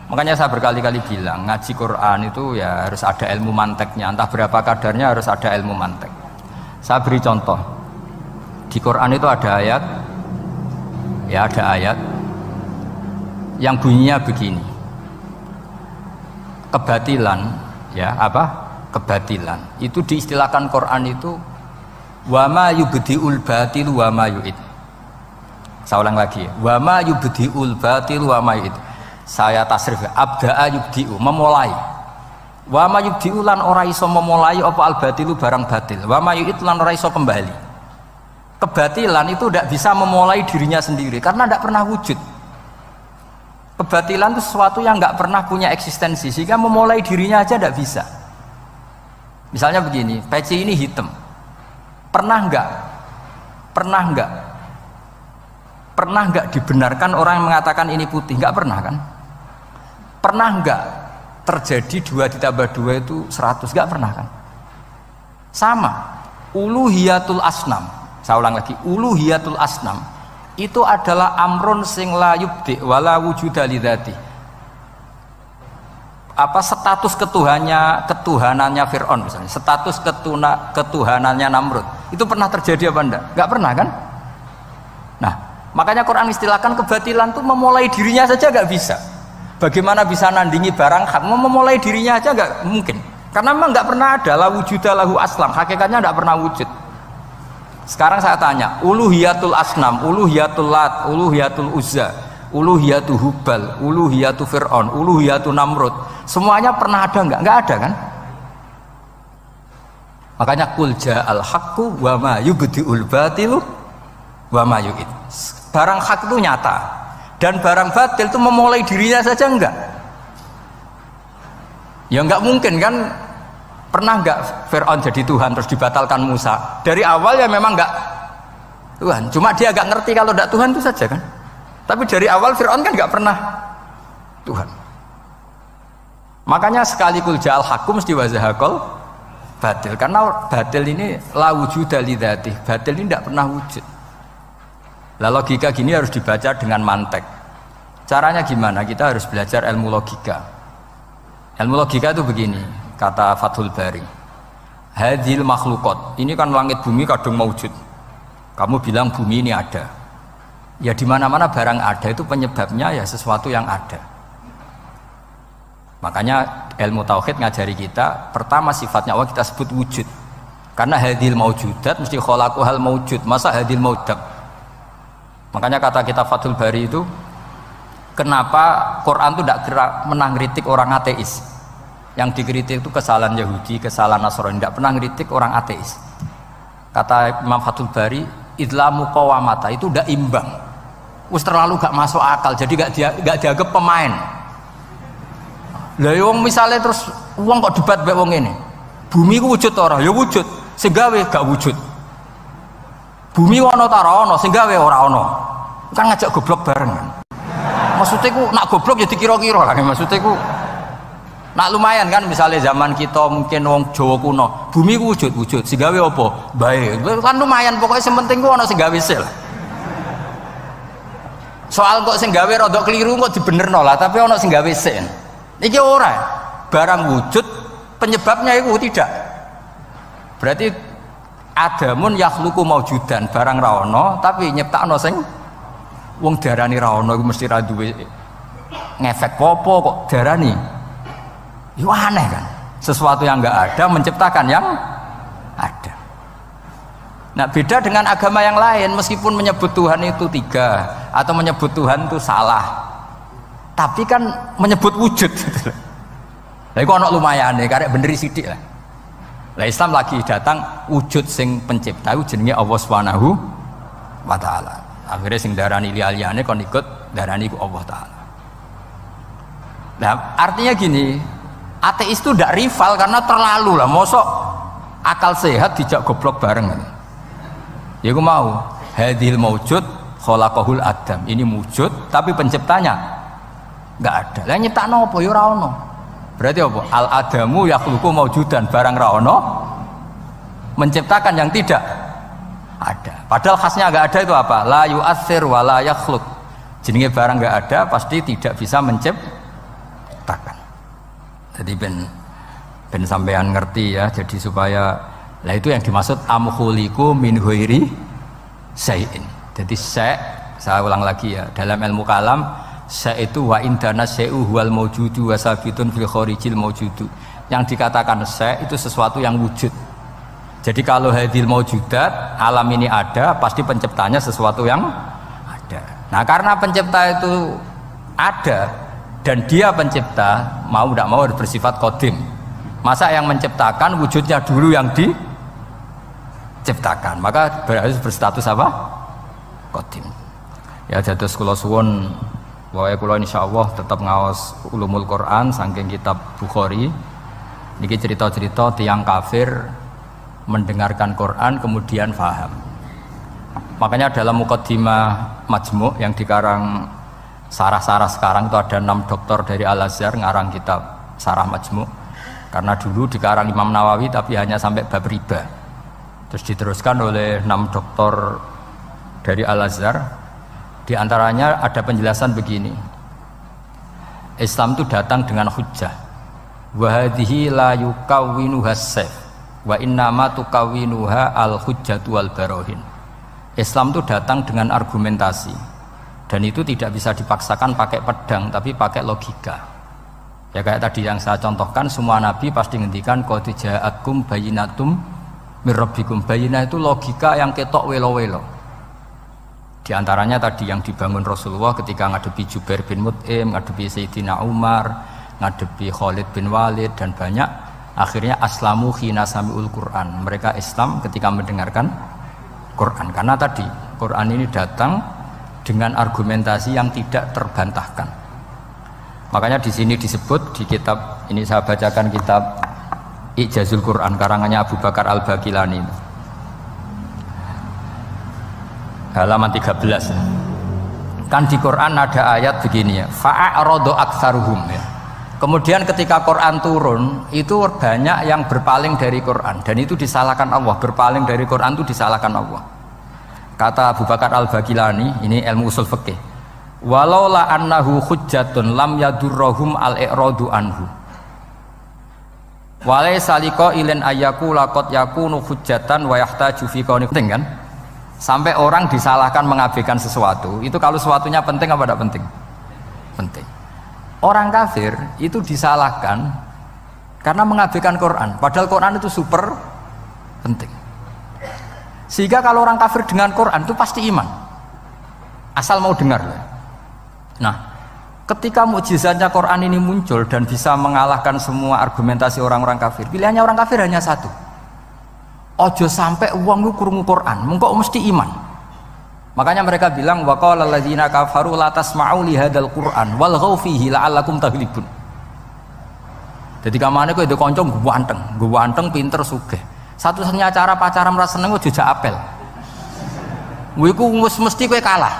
Speaker 2: Makanya saya berkali-kali bilang ngaji Quran itu ya harus ada ilmu manteknya, entah berapa kadarnya harus ada ilmu mantek. Saya beri contoh. Di Quran itu ada ayat, ya ada ayat yang bunyinya begini. Kebatilan, ya apa? Kebatilan. Itu diistilahkan Quran itu wa ma yubdiul batil wa ma yu'id. Saya ulang lagi. Wa ma yubdiul batil wa ma yu'id. Saya tasrif abda'a yubdi'u, memulai. Wa ma yubdi'u lan ora iso memulai apa al batilu barang batil. Wa ma yu'id lan ora iso kembali. Kebatilan itu tidak bisa memulai dirinya sendiri karena tidak pernah wujud. Kebatilan itu sesuatu yang nggak pernah punya eksistensi sehingga memulai dirinya aja tidak bisa. Misalnya begini, peci ini hitam. Pernah nggak? Pernah nggak? Pernah nggak dibenarkan orang yang mengatakan ini putih? Nggak pernah kan? Pernah nggak terjadi dua ditambah dua itu seratus? Nggak pernah kan? Sama. Uluhiyatul asnam. Saya ulang lagi. Uluhiyatul asnam itu adalah amrun sing la yubdi wala wujuda lidzati. Apa status ketuhannya ketuhanannya Fir'aun misalnya, status ketuna, ketuhanannya Namrud itu pernah terjadi apa enggak? Enggak pernah kan? Nah, makanya Quran istilahkan kebatilan itu memulai dirinya saja enggak bisa. Bagaimana bisa nandingi barang hak? Memulai dirinya aja enggak mungkin. Karena memang enggak pernah ada la wujuda lahu aslam, hakikatnya enggak pernah wujud. Sekarang saya tanya, uluhiyatul asnam, uluhiyatul lat, uluhiyatul uzza, uluhiyatul hubal, uluhiyatul fir'aun, uluhiyatul namrud, semuanya pernah ada enggak? Enggak ada kan? Makanya kul ja'al haqqu wa ma yubdi'ul batilu wa ma yu'id. Barang hak itu nyata dan barang batil itu memulai dirinya saja enggak? Ya enggak mungkin kan? Pernah enggak Fir'aun jadi Tuhan terus dibatalkan Musa? Dari awal ya memang enggak Tuhan, cuma dia agak ngerti kalau enggak Tuhan itu saja kan? Tapi dari awal Fir'aun kan enggak pernah Tuhan. Makanya sekali kul ja'al haqqu mesti wazahakol batil, karena batil ini la wujuda lidzati, batil ini tidak pernah wujud. Lah logika gini harus dibaca dengan mantek. Caranya gimana? Kita harus belajar ilmu logika. Ilmu logika itu begini, kata Fathul Bari. Hadhil makhlukot, ini kan langit bumi kadung mewujud. Kamu bilang bumi ini ada. Ya di mana-mana barang ada itu penyebabnya ya sesuatu yang ada. Makanya ilmu tauhid ngajari kita, pertama sifatnya Allah kita sebut wujud. Karena hadil maujudat mesti khalaqu hal maujud. Masa hadil maujudat? Makanya kata kita Fathul Bari itu, kenapa Quran itu tidak pernah ngeritik orang ateis? Yang dikritik itu kesalahan Yahudi, kesalahan Nasrani, tidak pernah ngeritik orang ateis. Kata Imam Fathul Bari, idlamu qawamata itu udah imbang. Us terlalu gak masuk akal, jadi gak dia gak dianggap pemain. Lah wong misalnya terus wong kok debat mbek wong ini. Bumi ku wujud ora? Ya wujud. Sing gawe gak wujud. Bumi ana ta ora ana, sing gawe ora ana. Kan ngajak goblok bareng. Maksudnya ku nak goblok ya dikira-kira lah. Maksudnya ku nak lumayan kan misalnya zaman kita mungkin wong Jawa kuno, bumi ku wujud wujud. Sing gawe apa? Bae. Kan lumayan pokoknya sing penting ku ana sing gawe sel. Soal kok sing gawe rada keliru kok dibenerno lah, tapi ana sing gawe sen. Iki ora barang wujud penyebabnya itu tidak. Berarti adamun yakhluqu maujudan, barang ra ono tapi nyiptakno sing wong darani ra ono iku mesti ra duwe ngefek apa kok darani. Itu aneh kan? Sesuatu yang enggak ada menciptakan yang ada. Nah beda dengan agama yang lain, meskipun menyebut Tuhan itu tiga atau menyebut Tuhan itu salah, tapi kan menyebut wujud. Lah iku ana lumayan nih, karek beneri sithik lah. Lah Islam lagi datang wujud sing pencipta itu jenenge Allah Subhanahu wa taala. Akhirnya sing darani liyane kon ikut darani ku Allah taala. Nah, artinya gini, ateis itu ndak rival karena terlalu lah, mosok akal sehat dijak goblok bareng. Ya aku mau hadil maujud khalaqahul adam, ini wujud tapi penciptanya enggak ada. Lah nyiptakno apa ya ora ono. Berarti apa? Al adamu yakhluqu maujudan, barang ra ono menciptakan yang tidak ada. Padahal khasnya enggak ada itu apa? La yu'athir wa la yakhluq. Jenenge barang enggak ada pasti tidak bisa mencipt Jadi ben ben sampean ngerti ya. Jadi supaya lah itu yang dimaksud am khuliqu min ghairi syai'in. Jadi sy', saya ulang lagi ya, dalam ilmu kalam sy' itu wa indana syai'u huwal maujudu wa sabitun fil kharijil maujudu. Yang dikatakan sy' itu sesuatu yang wujud. Jadi kalau hadil maujudat, alam ini ada, pasti penciptanya sesuatu yang ada. Nah karena pencipta itu ada dan dia pencipta, mau tidak mau harus bersifat qadim. Masa yang menciptakan wujudnya dulu yang diciptakan, maka harus berstatus apa? Qadim. Ya dados kula suwun wae kula insyaallah tetap ngaos ulumul Quran saking kitab Bukhari. Niki cerita-cerita tiang kafir mendengarkan Quran kemudian faham. Makanya dalam mukaddimah Majmu' yang dikarang sarah-sarah sekarang itu ada enam doktor dari Al-Azhar ngarang kitab Sarah Majmu'. Karena dulu dikarang Imam Nawawi tapi hanya sampai bab riba. Terus diteruskan oleh enam doktor dari Al-Azhar. Di antaranya ada penjelasan begini. Islam itu datang dengan hujjah. Wa hadhihi la yukawwinuha as-sayf. Wa innama tukawinuha al-hujjatu wal barohin. Islam itu datang dengan argumentasi dan itu tidak bisa dipaksakan pakai pedang tapi pakai logika. Ya kayak tadi yang saya contohkan, semua nabi pasti ngendikan qad ja'akum bayyinatum mir rabbikum. Bayyinah itu logika yang ketok welo-welo. Di antaranya tadi yang dibangun Rasulullah ketika ngadepi Jubair bin Mut'im, ngadepi Sayyidina Umar, ngadepi Khalid bin Walid dan banyak. Akhirnya aslamu khina sami'ul Quran. Mereka Islam ketika mendengarkan Quran. Karena tadi Quran ini datang dengan argumentasi yang tidak terbantahkan. Makanya di sini disebut di kitab ini, saya bacakan kitab Ijazul Quran karangannya Abu Bakar Al-Baqilani. Halaman tiga belas. Kan di Quran ada ayat begini ya. Fa'aradu aktsaruhum ya. Kemudian ketika Quran turun, itu banyak yang berpaling dari Quran dan itu disalahkan Allah. Berpaling dari Quran itu disalahkan Allah. Kata Abu Bakar Al-Baqilani, ini ilmu usul fikih. Walau la annahu hujjatun lam yadurrohum al-i'radu anhu. Walai saliko ilen ayaku lakot yakunu hujjatan wa yahtaju fi kauni. Penting kan? Sampai orang disalahkan mengabaikan sesuatu. Itu kalau sesuatunya penting apa tidak penting? Penting. Orang kafir itu disalahkan karena mengabaikan Quran, padahal Quran itu super penting. Sehingga kalau orang kafir dengan Quran itu pasti iman, asal mau dengar. Nah, ketika mukjizatnya Quran ini muncul dan bisa mengalahkan semua argumentasi orang-orang kafir, pilihannya orang kafir hanya satu. Ojo sampai uang lu krungu Quran, mengko mesti iman. Makanya mereka bilang wa qala alladzina kafaru la tasma'u li hadzal Qur'an walghaw fihi la'allakum taghlibun. Jadi kamane kowe ndek kanca ganteng, ganteng pinter sugih. Satu-satunya cara pacaran merasa seneng jejak apel. Kuwi ku mesti kowe kalah.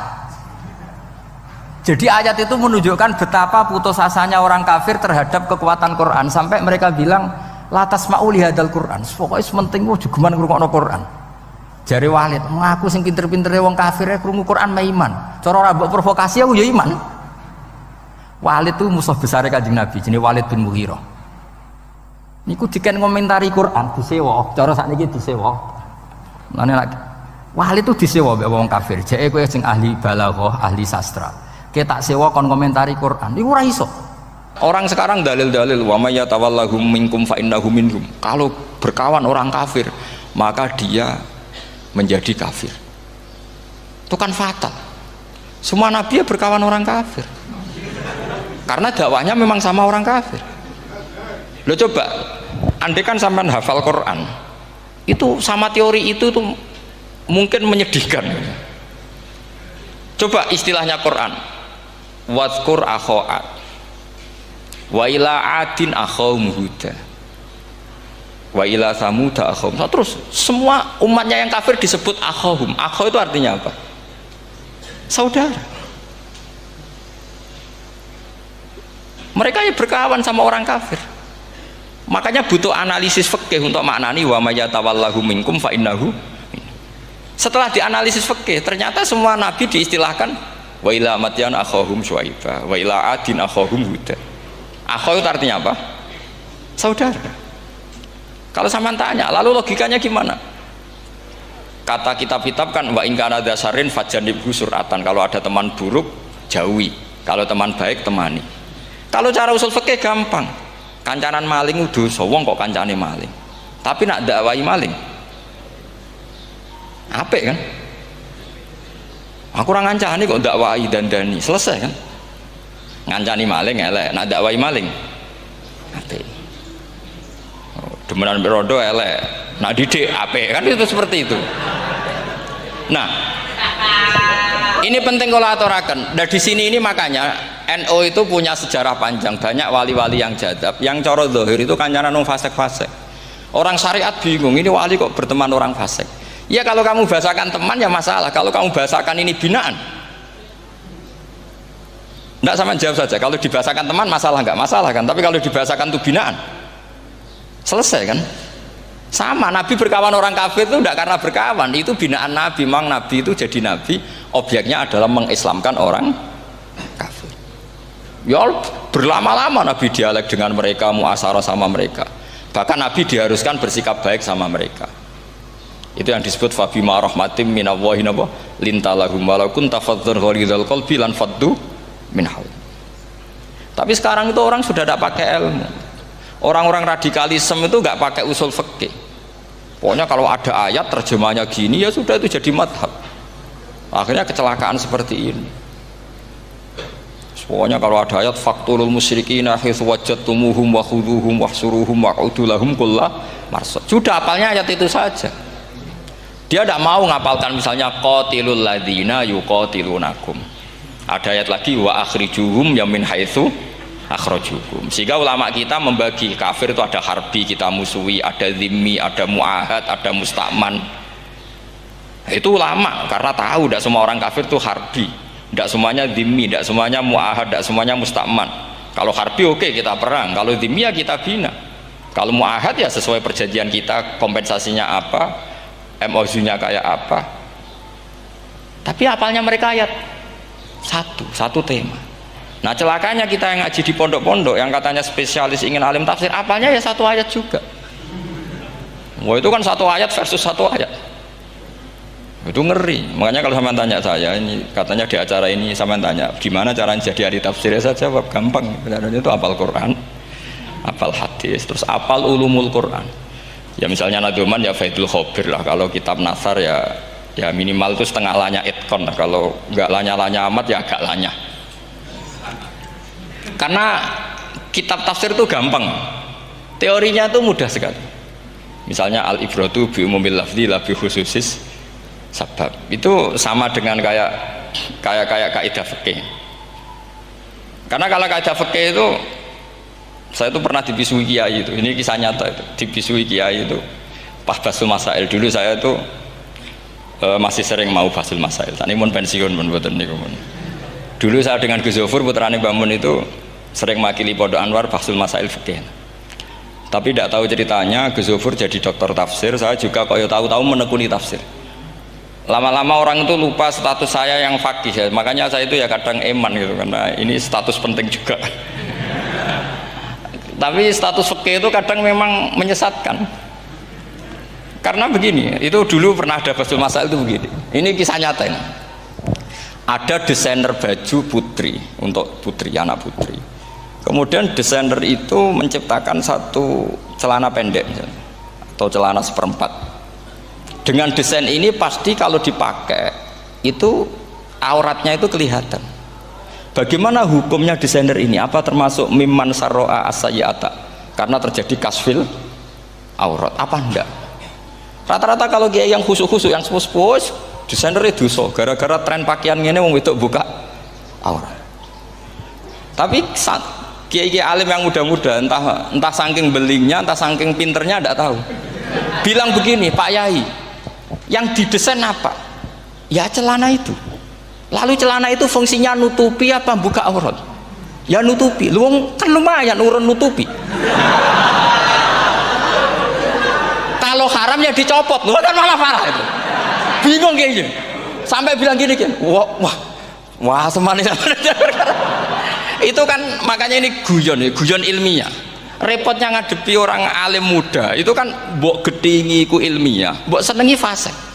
Speaker 2: Jadi ayat itu menunjukkan betapa putus asanya orang kafir terhadap kekuatan Quran sampai mereka bilang la tasma'u li hadzal Qur'an. Pokoke penting ku jugeman ngrungokno Quran. Jari Walid, aku sing pinter-pintere wong kafir e krungu Quran mah iman. Cara ora mbok provokasi aku ya iman. Walid itu musuh besar Kanjeng Nabi, jenenge Walid bin Mughirah. Niku diken ngomentari Quran disewa, cara sakniki disewa. Lane lagi. Walid itu disewa mbek wong kafir. Jeke kowe sing ahli balaghah, ahli sastra. Ke tak sewa kon komentari Quran. Niku ora iso. Orang sekarang dalil-dalil wa may yatawallahum minkum fa innahu minhum. Kalau berkawan orang kafir, maka dia menjadi kafir. Itu kan fatal. Semua nabi ya berkawan orang kafir karena dakwahnya memang sama orang kafir. Lo coba andai kan sampean hafal Quran itu sama teori itu tuh mungkin menyedihkan. Coba istilahnya Quran wadhkur akho'at wa ila adin akhawum huda wa ila samuda akhawum. Terus semua umatnya yang kafir disebut akhawum. Akhaw itu artinya apa? Saudara. Mereka ya berkawan sama orang kafir. Makanya butuh analisis fikih untuk maknani wa may yatawallahu minkum fa innahu. Setelah dianalisis fikih ternyata semua nabi diistilahkan wa ila madyan akhawum syuaiba wa ila adin akhawum huda. Akhaw itu artinya apa? saudara. Kalau sama tanya, lalu logikanya gimana? Kata kitab-kitab kan wa in kana dasarin fajanibhu suratan. Kalau ada teman buruk jauhi, kalau teman baik temani. Kalau cara usul fikih gampang. Kancanan maling dosa, wong kok kancane maling. Tapi nak dakwai maling. Apik kan? Aku ora ngancani kok dakwai dandani, selesai kan? Ngancani maling elek, nak dakwai maling. Apik. Demenan berodo elek, nak didik apik kan, itu seperti itu. Nah, ini penting kalau aturakan. Nah di sini ini makanya N U itu punya sejarah panjang, banyak wali-wali yang jadab, yang coro zahir itu kancanan wong fasik-fasik. Orang syariat bingung, ini wali kok berteman orang fasik. Ya kalau kamu bahasakan teman ya masalah, kalau kamu bahasakan ini binaan. Enggak, sama jawab saja. Kalau dibahasakan teman masalah enggak masalah kan, tapi kalau dibahasakan itu binaan. Selesai kan? Sama, Nabi berkawan orang kafir itu tidak karena berkawan, itu binaan Nabi. Memang Nabi itu jadi Nabi, objeknya adalah mengislamkan orang kafir. Ya berlama-lama Nabi dialek dengan mereka, muasarah sama mereka. Bahkan Nabi diharuskan bersikap baik sama mereka. Itu yang disebut fabima rahmatim minallahi lintalahum walau kunta fadzan ghalidhal qalbi lan faddu min haul. Tapi sekarang itu orang sudah tidak pakai ilmu. Orang-orang radikalisme itu nggak pakai usul fikih. Pokoknya kalau ada ayat terjemahnya gini ya sudah itu jadi madhab. Akhirnya kecelakaan seperti ini. Pokoknya kalau ada ayat faqtulul musyrikina haitsu wajadtumuhum wa khudhuhum wahsuruhum waq'udu lahum kulla marsad. Sudah apalnya ayat itu saja. Dia tidak mau ngapalkan misalnya qatilul ladzina yuqatilunakum. Ada ayat lagi wa akhrijuhum ya min haitsu akhrajukum. Sehingga ulama kita membagi kafir itu ada harbi, kita musuhi, ada zimmi, ada muahad, ada musta'man. Itu ulama karena tahu tidak semua orang kafir itu harbi, tidak semuanya zimmi, tidak semuanya muahad, tidak semuanya musta'man. Kalau harbi oke okay, kita perang, kalau zimmi ya kita bina. Kalau muahad ya sesuai perjanjian kita, kompensasinya apa, M O U-nya kayak apa. Tapi apalnya mereka ayat satu, satu tema. Nah celakanya kita yang ngaji di pondok-pondok yang katanya spesialis ingin alim tafsir, apalnya ya satu ayat juga. Wah itu kan satu ayat versus satu ayat, itu ngeri. Makanya kalau sama tanya saya ini, katanya di acara ini sama tanya gimana caranya jadi ahli tafsir, ya saya jawab gampang. Sebenarnya itu apal Quran, apal hadis, terus apal ulumul Quran. Ya misalnya Nadoman ya Faidul Khobir lah. Kalau kitab Nasar ya ya minimal itu setengah lanya itkon lah. Kalau nggak lanya-lanya amat ya agak lanya. Karena kitab tafsir itu gampang, teorinya itu mudah sekali. Misalnya al-ibratu bi umumil lafzi la bi khususis sabab. Itu sama dengan kayak kayak kayak kaidah fikih. Karena kalau kaidah fikih itu saya itu pernah dibisui kiai itu. Ini kisah nyata itu. Dibisui kiai itu pas basul masail. Dulu saya itu e, masih sering mau basul masail. Tadi mun pensiun mun mboten niku mun. Dulu saya dengan Gus Zofur putrane Mbah Mun itu sering makili Pondok Anwar basul masail fikih. Tapi tidak tahu ceritanya Gus Zofur jadi dokter tafsir, saya juga kaya tahu-tahu menekuni tafsir. Lama-lama orang itu lupa status saya yang fakih ya. Makanya saya itu ya kadang eman gitu karena ini status penting juga. Tapi status fikih itu kadang memang menyesatkan. Karena begini, itu dulu pernah ada basul masail itu begini. Ini kisah nyata ini. Ada desainer baju putri untuk putri, anak putri. Kemudian desainer itu menciptakan satu celana pendek misalnya, atau celana seperempat. Dengan desain ini pasti kalau dipakai itu auratnya itu kelihatan. Bagaimana hukumnya desainer ini? Apa termasuk mimman sarro'a as-sayyata? Karena terjadi kasfil aurat. Apa enggak? Rata-rata kalau kiai yang khusyuk-khusyuk, yang sepuh-sepuh, desainer itu so, gara-gara tren pakaian ini mau wedok buka aurat. Tapi saat kiai-kiai alim yang muda-muda, entah entah saking belingnya, entah saking pinternya, tidak tahu. Bilang begini, Pak Yai, yang didesain apa? Ya celana itu. Lalu celana itu fungsinya nutupi apa buka aurat? Ya nutupi. Lu kan lumayan urun nutupi. Kalau haram ya dicopot, lu kan malah parah itu. Bingung kayaknya, sampai bilang gini kan, wah, wah, wah semanis itu kan makanya ini guyon, guyon ilmiah. repotnya ngadepi orang alim muda itu kan mbok gedingi ku ilmiah, mbok senengi fasik.